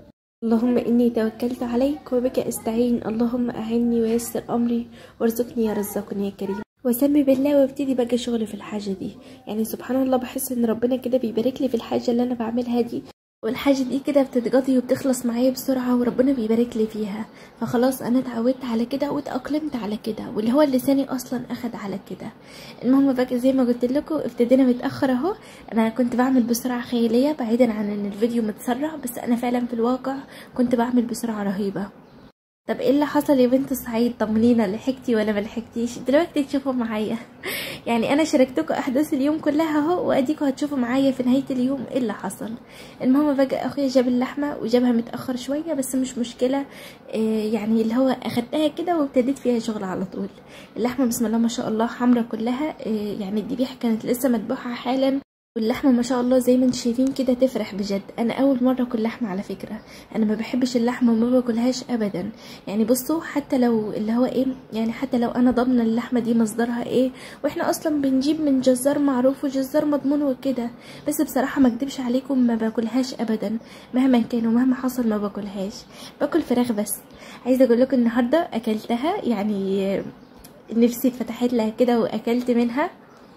Speaker 4: اللهم إني توكلت عليك وبك استعين، اللهم أعني ويسر أمري وارزقني يا رزاق يا كريم، واسمي بالله وابتدي بقى شغل في الحاجة دي. يعني سبحان الله بحس إن ربنا كده بيبارك لي في الحاجة اللي أنا بعملها دي، والحاجة دي كده بتتقضي وبتخلص معايا بسرعة وربنا بيبارك لي فيها. فخلاص انا اتعودت على كده واتأقلمت على كده، واللي هو لساني اصلا اخد على كده. المهم بقى زي ما قلت لكم ابتدينا متأخر اهو. انا كنت بعمل بسرعة خيالية بعيدا عن ان الفيديو متسرع، بس انا فعلا في الواقع كنت بعمل بسرعة رهيبة. طب ايه اللي حصل يا بنت الصعيد؟ طمنينا، لحقتي ولا ما لحقتيش؟ دلوقتي تشوفوا معايا. يعني انا شاركتكم احداث اليوم كلها اهو، واديكم هتشوفوا معايا في نهايه اليوم ايه اللي حصل. المهم بقى اخويا جاب اللحمه وجابها متاخر شويه، بس مش مشكله. إيه يعني اللي هو اخدتها كده وابتديت فيها شغل على طول. اللحمه بسم الله ما شاء الله حمرا كلها. إيه يعني الذبيحه كانت لسه مذبوحه حالا، واللحمه ما شاء الله زي ما انتم شايفين كده تفرح بجد. انا اول مره اكل لحمه على فكره. انا ما بحبش اللحمه وما باكلهاش ابدا. يعني بصوا حتى لو اللي هو ايه، يعني حتى لو انا ضامنه اللحمه دي مصدرها ايه، واحنا اصلا بنجيب من جزار معروف وجزار مضمون وكده، بس بصراحه ما اكدبش عليكم ما باكلهاش ابدا. مهما كان ومهما حصل ما باكلهاش. باكل فراخ بس. عايزه اقول لكم النهارده اكلتها، يعني نفسي اتفتحت لها كده واكلت منها.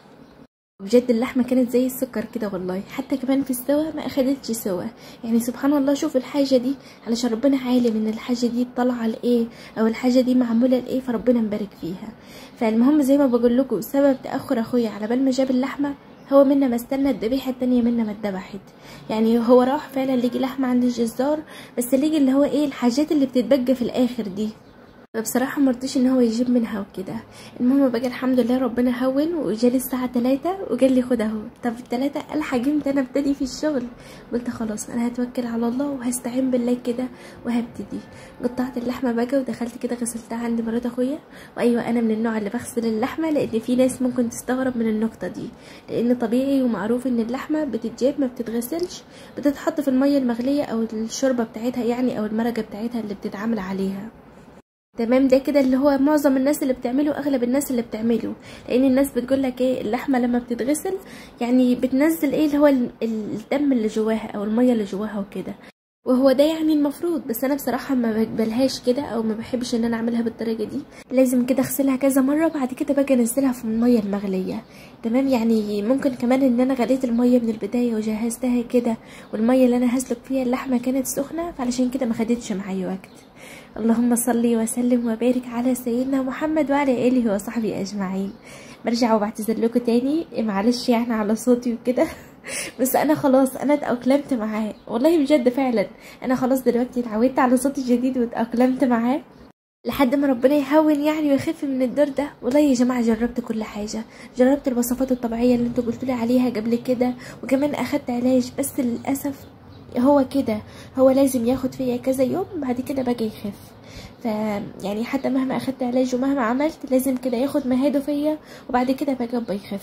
Speaker 4: بجد اللحمه كانت زي السكر كده والله، حتى كمان في السوا ما اخدتش سوا. يعني سبحان الله، شوفوا الحاجه دي علشان ربنا عالم ان الحاجه دي طالعه لايه او الحاجه دي معموله لايه، فربنا مبارك فيها. فالمهم زي ما بقول لكم سبب تاخر اخويا على بال ما جاب اللحمه هو منا ما استنى الذبيحه التانية منا ما اتذبحت. يعني هو راح فعلا لقي لحمه عند الجزار، بس لقي اللي هو ايه الحاجات اللي بتتبقى في الاخر دي، فبصراحة مرضيش ان هو يجيب منها وكده. المهم بقى الحمد لله ربنا هون، وجالي الساعة تلاتة وقال لي خد اهو. طب التلاتة الحق امتى انا ابتدي في الشغل؟ قلت خلاص انا هتوكل على الله وهستعين بالله كده وهبتدي. قطعت اللحمة بقى ودخلت كده غسلتها عند مرات اخويا. وايوه انا من النوع اللي بغسل اللحمة، لان في ناس ممكن تستغرب من النقطة دي، لان طبيعي ومعروف ان اللحمة بتتجاب ما بتتغسلش، بتتحط في المية المغلية او الشوربة بتاعتها يعني او المرقة بتاعتها اللي بتتعمل عليها. تمام، ده كده اللي هو معظم الناس اللي بتعمله، اغلب الناس اللي بتعمله، لان الناس بتقول لك ايه اللحمه لما بتتغسل يعني بتنزل ايه اللي هو الدم اللي جواها او الميه اللي جواها وكده، وهو ده يعني المفروض. بس انا بصراحه ما بقبلهاش كده او ما بحبش ان انا اعملها بالطريقه دي. لازم كده اغسلها كذا مره، بعد كده باجي انزلها في الميه المغليه. تمام، يعني ممكن كمان ان انا غليت الميه من البدايه وجهزتها كده، والميه اللي انا هسلق فيها اللحمه كانت سخنه، فعلشان كده ما خدتش معايا وقت. اللهم صل وسلم وبارك على سيدنا محمد وعلى اله وصحبه اجمعين. برجع وبعتذر لكم تاني معلش يعني على صوتي وكده بس انا خلاص انا اتأقلمت معاه والله بجد فعلا. انا خلاص دلوقتي اتعودت على صوتي الجديد واتأقلمت معاه لحد ما ربنا يهون يعني ويخف من الدور ده. والله يا جماعه جربت كل حاجه، جربت الوصفات الطبيعيه اللي انتوا قلتوا لي عليها قبل كده، وكمان اخدت علاج، بس للاسف هو كده هو لازم ياخد فيا كذا يوم بعد كده باجي يخف. ف يعني حتى مهما اخدت علاج ومهما عملت لازم كده ياخد مهاده فيا وبعد كده باجي بيخف.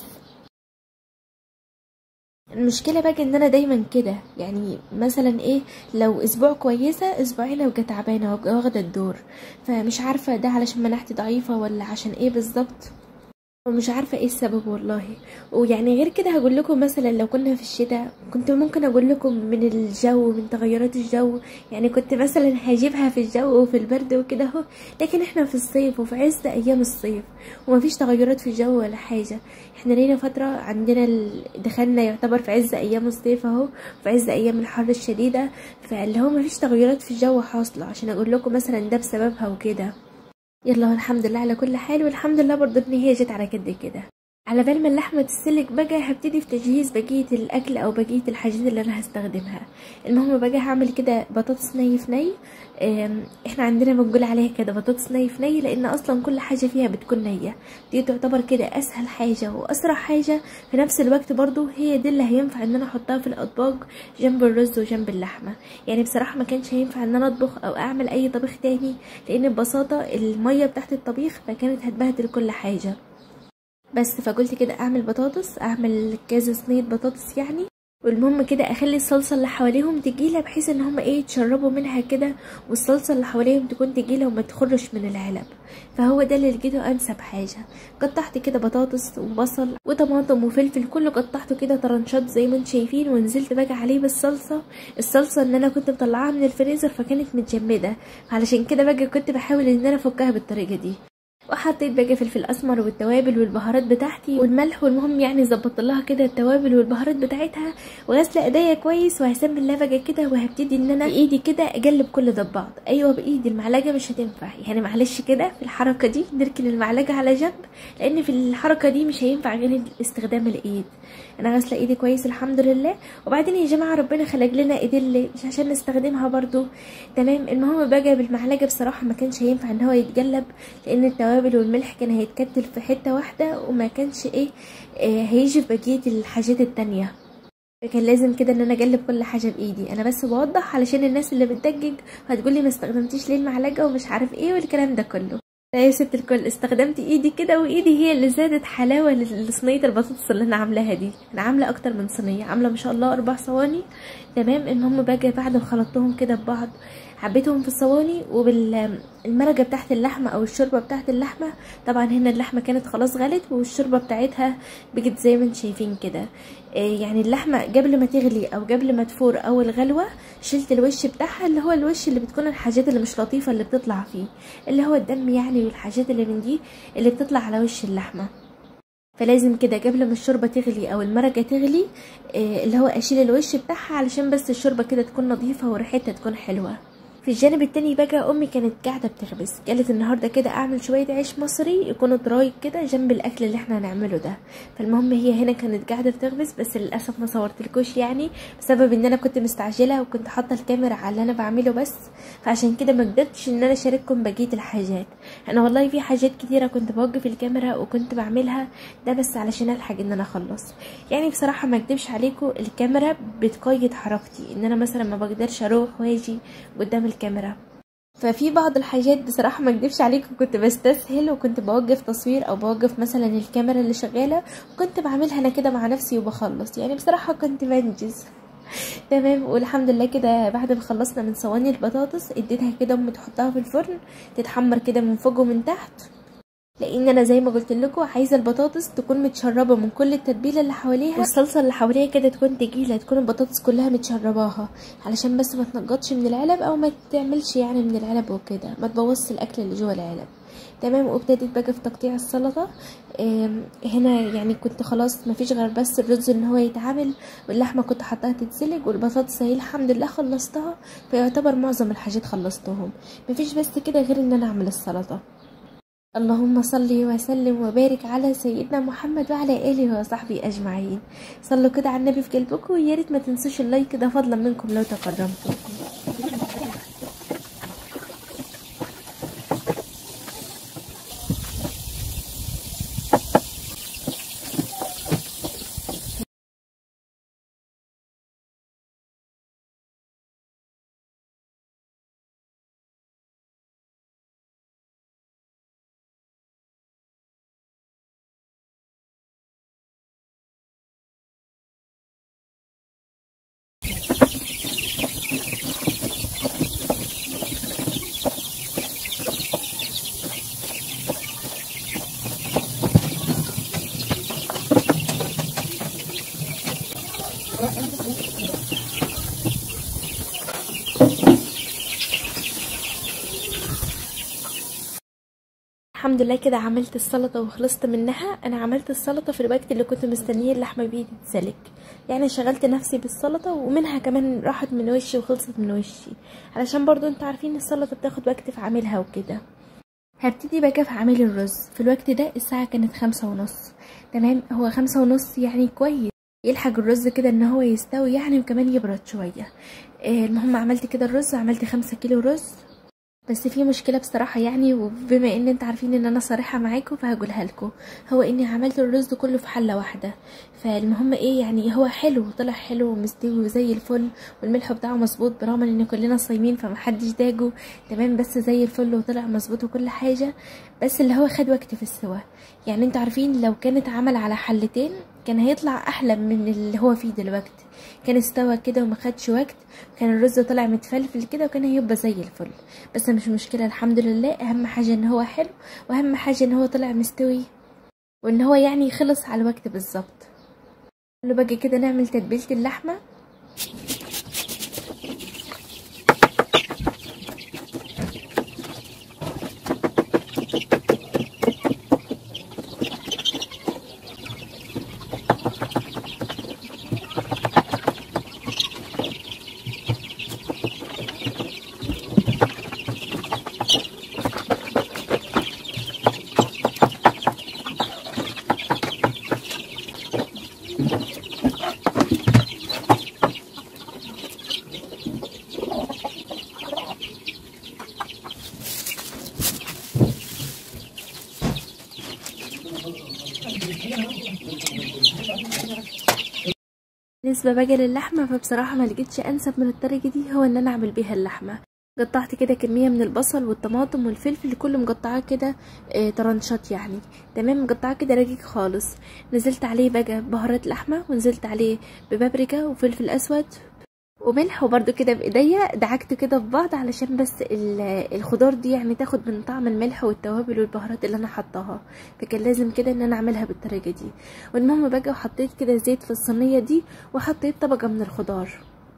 Speaker 4: المشكله بقى ان انا دايما كده، يعني مثلا ايه لو اسبوع كويسه اسبوعين ابقى تعبانه وابقى واخده الدور، فمش عارفه ده علشان مناعتي ضعيفه ولا عشان ايه بالظبط، ومش عارفه ايه السبب والله. ويعني غير كده هقول لكم مثلا لو كنا في الشتاء كنت ممكن اقول لكم من الجو من تغيرات الجو، يعني كنت مثلا هجيبها في الجو وفي البرد وكده اهو، لكن احنا في الصيف وفي عز ايام الصيف ومفيش تغيرات في الجو ولا حاجه. احنا لينا فتره عندنا ال... دخلنا يعتبر في عز ايام الصيف اهو، في عز ايام الحر الشديده، فاللي هو مفيش تغيرات في الجو حاصله عشان اقول لكم مثلا ده بسببها وكده. يلا الحمد لله على كل حال، والحمد لله برضه ان هي جت على كده كده. على بال ما اللحمه تتسلق بقى هبتدي في تجهيز بقيه الاكل او بقيه الحاجات اللي انا هستخدمها. المهم بقى هعمل كده بطاطس ني في ني، احنا عندنا بنقول عليها كده بطاطس ني في ني لان اصلا كل حاجه فيها بتكون نيه. دي تعتبر كده اسهل حاجه واسرع حاجه في نفس الوقت، برضو هي دي اللي هينفع ان انا احطها في الاطباق جنب الرز وجنب اللحمه. يعني بصراحه ما كانش هينفع ان انا اطبخ او اعمل اي طبيخ تاني، لان ببساطه الميه بتاعت الطبيخ فكانت هتبهدل كل حاجه. بس فقلت كده اعمل بطاطس، اعمل كذا صينيه بطاطس يعني، والمهم كده اخلي الصلصه اللي حواليهم تقيله بحيث ان هم ايه يتشربوا منها كده، والصلصه اللي حواليهم تكون تقيله وما تخرش من العلب. فهو ده اللي لقيته انسب حاجه. قطعت كده بطاطس وبصل وطماطم وفلفل كله قطعته كده طرنشات زي ما انتم شايفين، ونزلت بقى عليه بالصلصه. الصلصه ان انا كنت مطلعاها من الفريزر فكانت متجمده، علشان كده بقى كنت بحاول ان انا افكها بالطريقه دي. وحطيت بقى فلفل اسمر والتوابل والبهارات بتاعتي والملح، والمهم يعني ظبطت لها كده التوابل والبهارات بتاعتها، وغسله ايديا كويس، وهسمي الله بقى كده، وهبتدي ان انا بايدي كده اقلب كل ده ببعض. ايوه بايدي، المعلقه مش هتنفع يعني، معلش كده في الحركه دي نركن المعلقه على جنب، لان في الحركه دي مش هينفع غير استخدام الايد. انا غاسله ايدي كويس الحمد لله. وبعدين يا جماعه ربنا خلق لنا ايدين مش عشان نستخدمها برضو، تمام. المهم بقى بالمعلقه بصراحه ما كانش هينفع ان هو يتقلب، لان التوابل والملح كان هيتكتل في حته واحده، وما كانش ايه, إيه هيجي في بقيه الحاجات التانية. كان لازم كده ان انا اقلب كل حاجه بايدي. انا بس بوضح علشان الناس اللي بتدقق وهتقولي ما استخدمتيش ليه المعلقه ومش عارف ايه والكلام ده كله. لا يا ست الكل، استخدمت ايدي كده، وايدي هي اللي زادت حلاوه لصينيه البطاطس اللي انا عاملاها دي. انا عامله اكتر من صينيه، عامله ما شاء الله اربع صواني، تمام. المهم بقى بعد ما خلطتهم كده ببعض، حبيتهم في الصواني وبالمرقه بتاعت اللحمه او الشوربه بتاعت اللحمه. طبعا هنا اللحمه كانت خلاص غلت، والشوربه بتاعتها بقت زي ما انتم شايفين كده. يعني اللحمه قبل ما تغلي او قبل ما تفور او الغلوه، شلت الوش بتاعها، اللي هو الوش اللي بتكون الحاجات اللي مش لطيفه اللي بتطلع فيه، اللي هو الدم يعني، والحاجات اللي من دي اللي بتطلع على وش اللحمه. فلازم كده قبل ما الشوربه تغلي او المرقه تغلي، اللي هو اشيل الوش بتاعها علشان بس الشوربه كده تكون نظيفه وريحتها تكون حلوه. في الجانب التاني بقى امي كانت قاعده بتخبز، قالت النهارده كده اعمل شويه عيش مصري يكونوا درايق كده جنب الاكل اللي احنا هنعمله ده. فالمهم هي هنا كانت قاعده بتخبز، بس للاسف ما صورتلكوش يعني بسبب ان انا كنت مستعجله وكنت حاطه الكاميرا على اللي انا بعمله بس، فعشان كده ما قدرتش ان انا اشارككم بقيه الحاجات. انا والله في حاجات كتيره كنت بوقف الكاميرا وكنت بعملها ده بس علشان الحق ان انا اخلص. يعني بصراحه ما اكدبش عليكم، الكاميرا بتقيد حركتي، ان انا مثلا ما بقدرش اروح واجي قدام الكاميرا. ففي بعض الحاجات بصراحه ما اكدبش عليكم كنت بستسهل، وكنت بوقف تصوير او بوقف مثلا الكاميرا اللي شغاله، وكنت بعملها انا كده مع نفسي وبخلص. يعني بصراحه كنت بنجز تمام. والحمد لله كده بعد ما خلصنا من صواني البطاطس، اديتها كده امي تحطها في الفرن تتحمر كده من فوق ومن تحت، لان انا زي ما قلت لكم عايزه البطاطس تكون متشربه من كل التتبيله اللي حواليها، والصلصه اللي حواليها كده تكون تقيله، تكون البطاطس كلها متشرباها علشان بس ما تنقطش من العلب او ما تعملش يعني من العلب وكده، ما تبوظش الاكل اللي جوه العلب، تمام. وابتديت بقى في تقطيع السلطه. هنا يعني كنت خلاص ما فيش غير بس الرز ان هو يتعمل، واللحمه كنت حطاها تتسلق، والبطاطس هي الحمد لله خلصتها، فيعتبر معظم الحاجات خلصتهم. ما فيش بس كده غير ان انا اعمل السلطه. اللهم صل وسلم وبارك على سيدنا محمد وعلى اله وصحبه اجمعين. صلوا كده على النبي في قلبكم، ويا ريت ما تنسوش اللايك كده فضلا منكم لو تكرمتم. الحمد لله كده عملت السلطه وخلصت منها. انا عملت السلطه في الوقت اللي كنت مستنيه اللحمه بيه تتسلق، يعني شغلت نفسي بالسلطه، ومنها كمان راحت من وشي وخلصت من وشي، علشان برضو انتوا عارفين السلطه بتاخد وقت في عملها وكده. هبتدي بقى في عمل الرز. في الوقت ده الساعه كانت خمسة ونص، تمام. هو خمسة ونص يعني كويس، يلحق الرز كده ان هو يستوي يعني، وكمان يبرد شويه. المهم عملت كده الرز، عملت خمسة كيلو رز. بس في مشكله بصراحه يعني، وبما ان انت عارفين ان انا صريحه معاكم فهقولها لكم، هو اني عملت الرز كله في حله واحده. فالمهم ايه يعني، هو حلو، طلع حلو ومستوي وزي الفل، والملح بتاعه مظبوط برغم ان كلنا صايمين فمحدش داجه، تمام. بس زي الفل وطلع مظبوط وكل حاجه، بس اللي هو خد وقت في السوا. يعني انتوا عارفين لو كانت عمل على حلتين كان هيطلع احلى من اللي هو فيه دلوقتي، كان استوى كده وما خدش وقت، كان الرز طلع متفلفل كده وكان هيبقى زي الفل. بس مش مشكله الحمد لله، اهم حاجه ان هو حلو، واهم حاجه ان هو طلع مستوي، وان هو يعني خلص على الوقت بالظبط. بقى كده نعمل تتبيله اللحمه. بالنسبه بقى للحمه، فبصراحه ما لقيتش انسب من الطريقه دي هو ان انا اعمل بيها اللحمه. قطعت كده كميه من البصل والطماطم والفلفل، كله مقطعاه كده اه طرنشات يعني، تمام، مقطعاه كده رقيق خالص. نزلت عليه بقى بهارات لحمه، ونزلت عليه ببابريكا وفلفل اسود وملح، وبرده كده بايديا دعكته كده في بعض علشان بس الخضار دي يعني تاخد من طعم الملح والتوابل والبهارات اللي انا حطاها، فكان لازم كده ان انا اعملها بالطريقه دي. والمهم بقى وحطيت كده زيت في الصينيه دي، وحطيت طبقه من الخضار،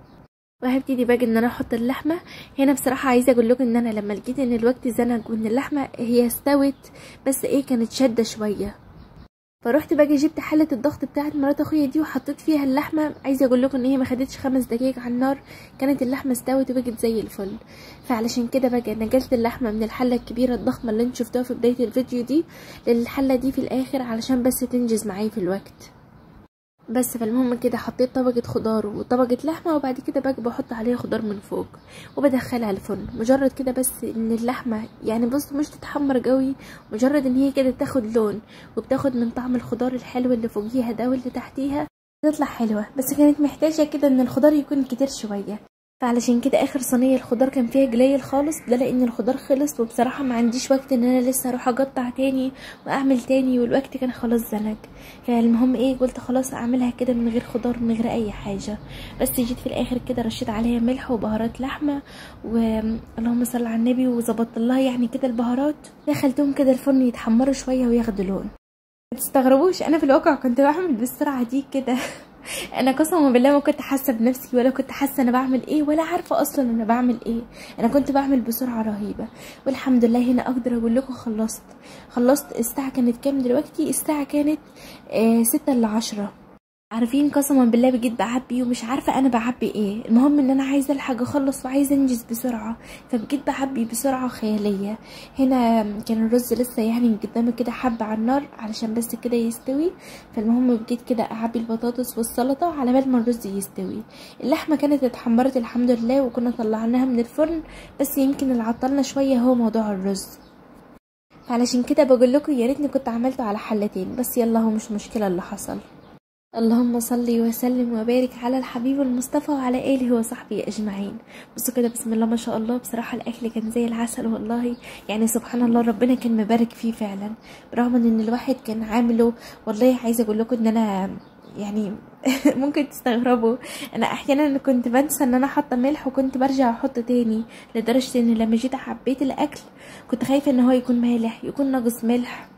Speaker 4: وهبتدي بقى ان انا احط اللحمه. هنا بصراحه عايزه اقول لكم ان انا لما لقيت ان الوقت زنق وان اللحمه هي استوت بس ايه كانت شاده شويه، فروحت بقى جبت حله الضغط بتاعه مرات اخويا دي وحطيت فيها اللحمه. عايزه اقول لكم ان هي ما خدتش خمس دقايق على النار كانت اللحمه استوت وبقت زي الفل. فعلشان كده بقى نقلت اللحمه من الحله الكبيره الضخمه اللي انتوا شفتوها في بدايه الفيديو دي للحله دي في الاخر علشان بس تنجز معايا في الوقت بس. فالمهم كده حطيت طبقة خضار وطبقة لحمة، وبعد كده بقى بحط عليها خضار من فوق وبدخلها الفرن. مجرد كده بس ان اللحمة يعني بص مش تتحمر قوي، مجرد ان هي كده تاخد لون وبتاخد من طعم الخضار الحلو اللي فوقيها ده واللي تحتيها تطلع حلوة. بس كانت محتاجة كده ان الخضار يكون كتير شوية، فعلشان كده اخر صينيه الخضار كان فيها قليل خالص، ده لان الخضار خلص وبصراحه ما عنديش وقت ان انا لسه اروح اقطع تاني واعمل تاني، والوقت كان خلاص زنق. فالمهم ايه قلت خلاص اعملها كده من غير خضار من غير اي حاجه. بس جيت في الاخر كده رشيت عليها ملح وبهارات لحمه واللهم صل على النبي، وظبطت لها يعني كده البهارات، دخلتهم كده الفرن يتحمروا شويه وياخدوا لون. ما تستغربوش انا في الواقع كنت بعمل بالسرعه دي كده انا قسما بالله ما كنت حاسه بنفسي ولا كنت حاسه انا بعمل ايه ولا عارفه اصلا انا بعمل ايه، انا كنت بعمل بسرعه رهيبه. والحمد لله هنا اقدر اقول لكم خلصت خلصت الساعه كانت كام دلوقتي؟ الساعه كانت آه ستة الا عشرة. عارفين قسما بالله بجيت بعبي ومش عارفه انا بعبي ايه، المهم ان انا عايزه الحاجه اخلص وعايزه انجز بسرعه، فبجيت بعبي بسرعه خياليه. هنا كان الرز لسه يعني قدامي كده حبه على النار علشان بس كده يستوي، فالمهم بجيت كده اعبي البطاطس والسلطه على بال ما الرز يستوي. اللحمه كانت اتحمرت الحمد لله وكنا طلعناها من الفرن، بس يمكن اللي عطلنا شويه هو موضوع الرز، علشان كده بقول لكم يا ريتني كنت عملته على حلتين، بس يلا هو مش مشكله اللي حصل. اللهم صل وسلم وبارك على الحبيب المصطفى وعلى اله وصحبه اجمعين. بصوا كده بسم الله ما شاء الله، بصراحه الاكل كان زي العسل والله، يعني سبحان الله ربنا كان مبارك فيه فعلا، برغم ان الواحد كان عامله. والله عايزه اقول لكم ان انا يعني ممكن تستغربوا، انا احيانا كنت بنسى ان انا حاطه ملح وكنت برجع احط تاني، لدرجه ان لما جيت حبيت الاكل كنت خايفه ان هو يكون مالح، يكون ناقص ملح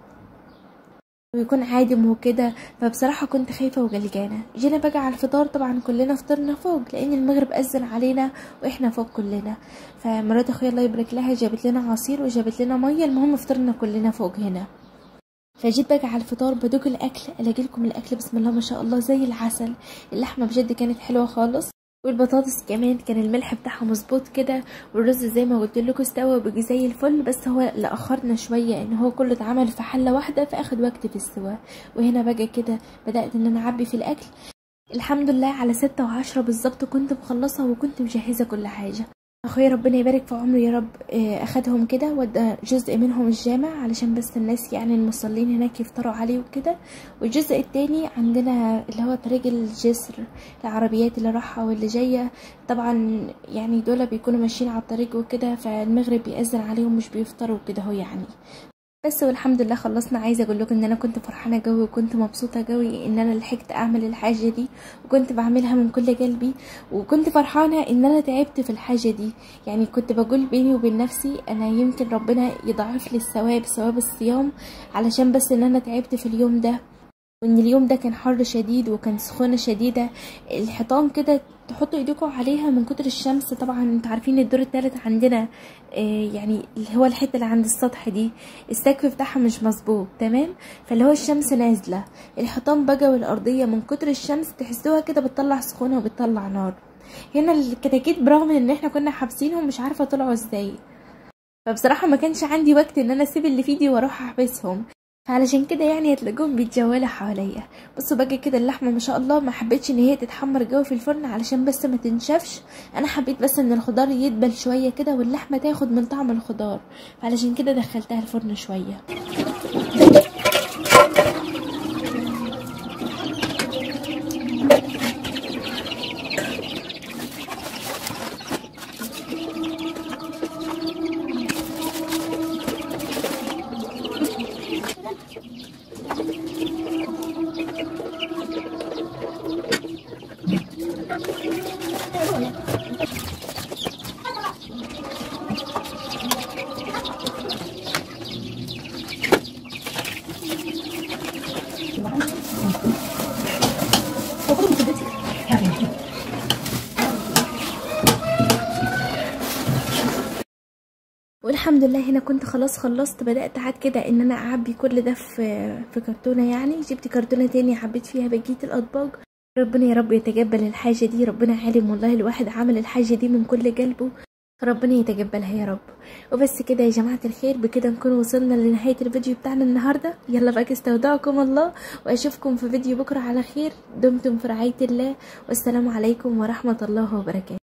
Speaker 4: ويكون عادم وكده، فبصراحه كنت خايفه وقلقانه. جينا بقى على الفطار، طبعا كلنا فطرنا فوق لان المغرب اذن علينا واحنا فوق كلنا، فمرات اخويا الله يبارك لها جابت لنا عصير وجابت لنا ميه، المهم فطرنا كلنا فوق هنا. فجيت بقى على الفطار بدوق الاكل، الاقي لكم الاكل بسم الله ما شاء الله زي العسل. اللحمه بجد كانت حلوه خالص، والبطاطس كمان كان الملح بتاعها مظبوط كده، والرز زي ما قلت لكم استوى وبقي زي الفل، بس هو اللي اخرنا شويه ان هو كله اتعمل في حله واحده فاخد وقت في السوا. وهنا بقى كده بدات ان انا اعبي في الاكل، الحمد لله على ستة وعشرة بالظبط كنت مخلصه وكنت مجهزه كل حاجه. اخويا ربنا يبارك في عمره يا رب اخدهم كده ودى جزء منهم الجامع علشان بس الناس يعني المصلين هناك يفطروا عليه وكده، والجزء التاني عندنا اللي هو طريق الجسر، العربيات اللي رايحه واللي جايه طبعا يعني دول بيكونوا ماشيين على الطريق وكده، فالمغرب بيأذن عليهم مش بيفطروا كده هو يعني بس. والحمد لله خلصنا. عايزه اقول لكم ان انا كنت فرحانه قوي وكنت مبسوطه قوي ان انا لحقت اعمل الحاجه دي، وكنت بعملها من كل قلبي، وكنت فرحانه ان انا تعبت في الحاجه دي. يعني كنت بقول بيني وبين نفسي انا يمكن ربنا يضاعف لي الثواب ثواب الصيام علشان بس ان انا تعبت في اليوم ده، وان اليوم ده كان حر شديد وكان سخونه شديده، الحيطان كده تحطوا ايديكم عليها من كتر الشمس. طبعا انتوا عارفين الدور الثالث عندنا آه يعني اللي هو الحته اللي عند السطح دي السقف بتاعها مش مظبوط تمام، فاللي هو الشمس نازله، الحيطان بقى والارضيه من كتر الشمس تحسوها كده بتطلع سخونه وبتطلع نار. هنا الكتاكيت برغم ان احنا كنا حابسينهم مش عارفه طلعوا ازاي، فبصراحه ما كانش عندي وقت ان انا اسيب اللي في ايدي واروح احبسهم، فعلشان كده يعني هتلاقوهم بيتجولوا حواليا. بصوا بقى كده اللحمه ما شاء الله ما حبيتش ان هي تتحمر جوه في الفرن علشان بس ما تنشفش، انا حبيت بس ان الخضار يدبل شويه كده واللحمه تاخد من طعم الخضار، فعلشان كده دخلتها الفرن شويه. والحمد لله هنا كنت خلاص خلصت. بدأت عاد كده ان انا اعبي كل ده في في كرتونة، يعني جبت كرتونة تاني عبيت فيها بقية الاطباق. ربنا يا رب يتقبل الحاجة دي، ربنا عالم والله الواحد عمل الحاجة دي من كل قلبه، ربنا يتقبلها يا رب. وبس كده يا جماعة الخير، بكده نكون وصلنا لنهاية الفيديو بتاعنا النهاردة. يلا بقى استودعكم الله، واشوفكم في فيديو بكرة على خير. دمتم في رعاية الله، والسلام عليكم ورحمة الله وبركاته.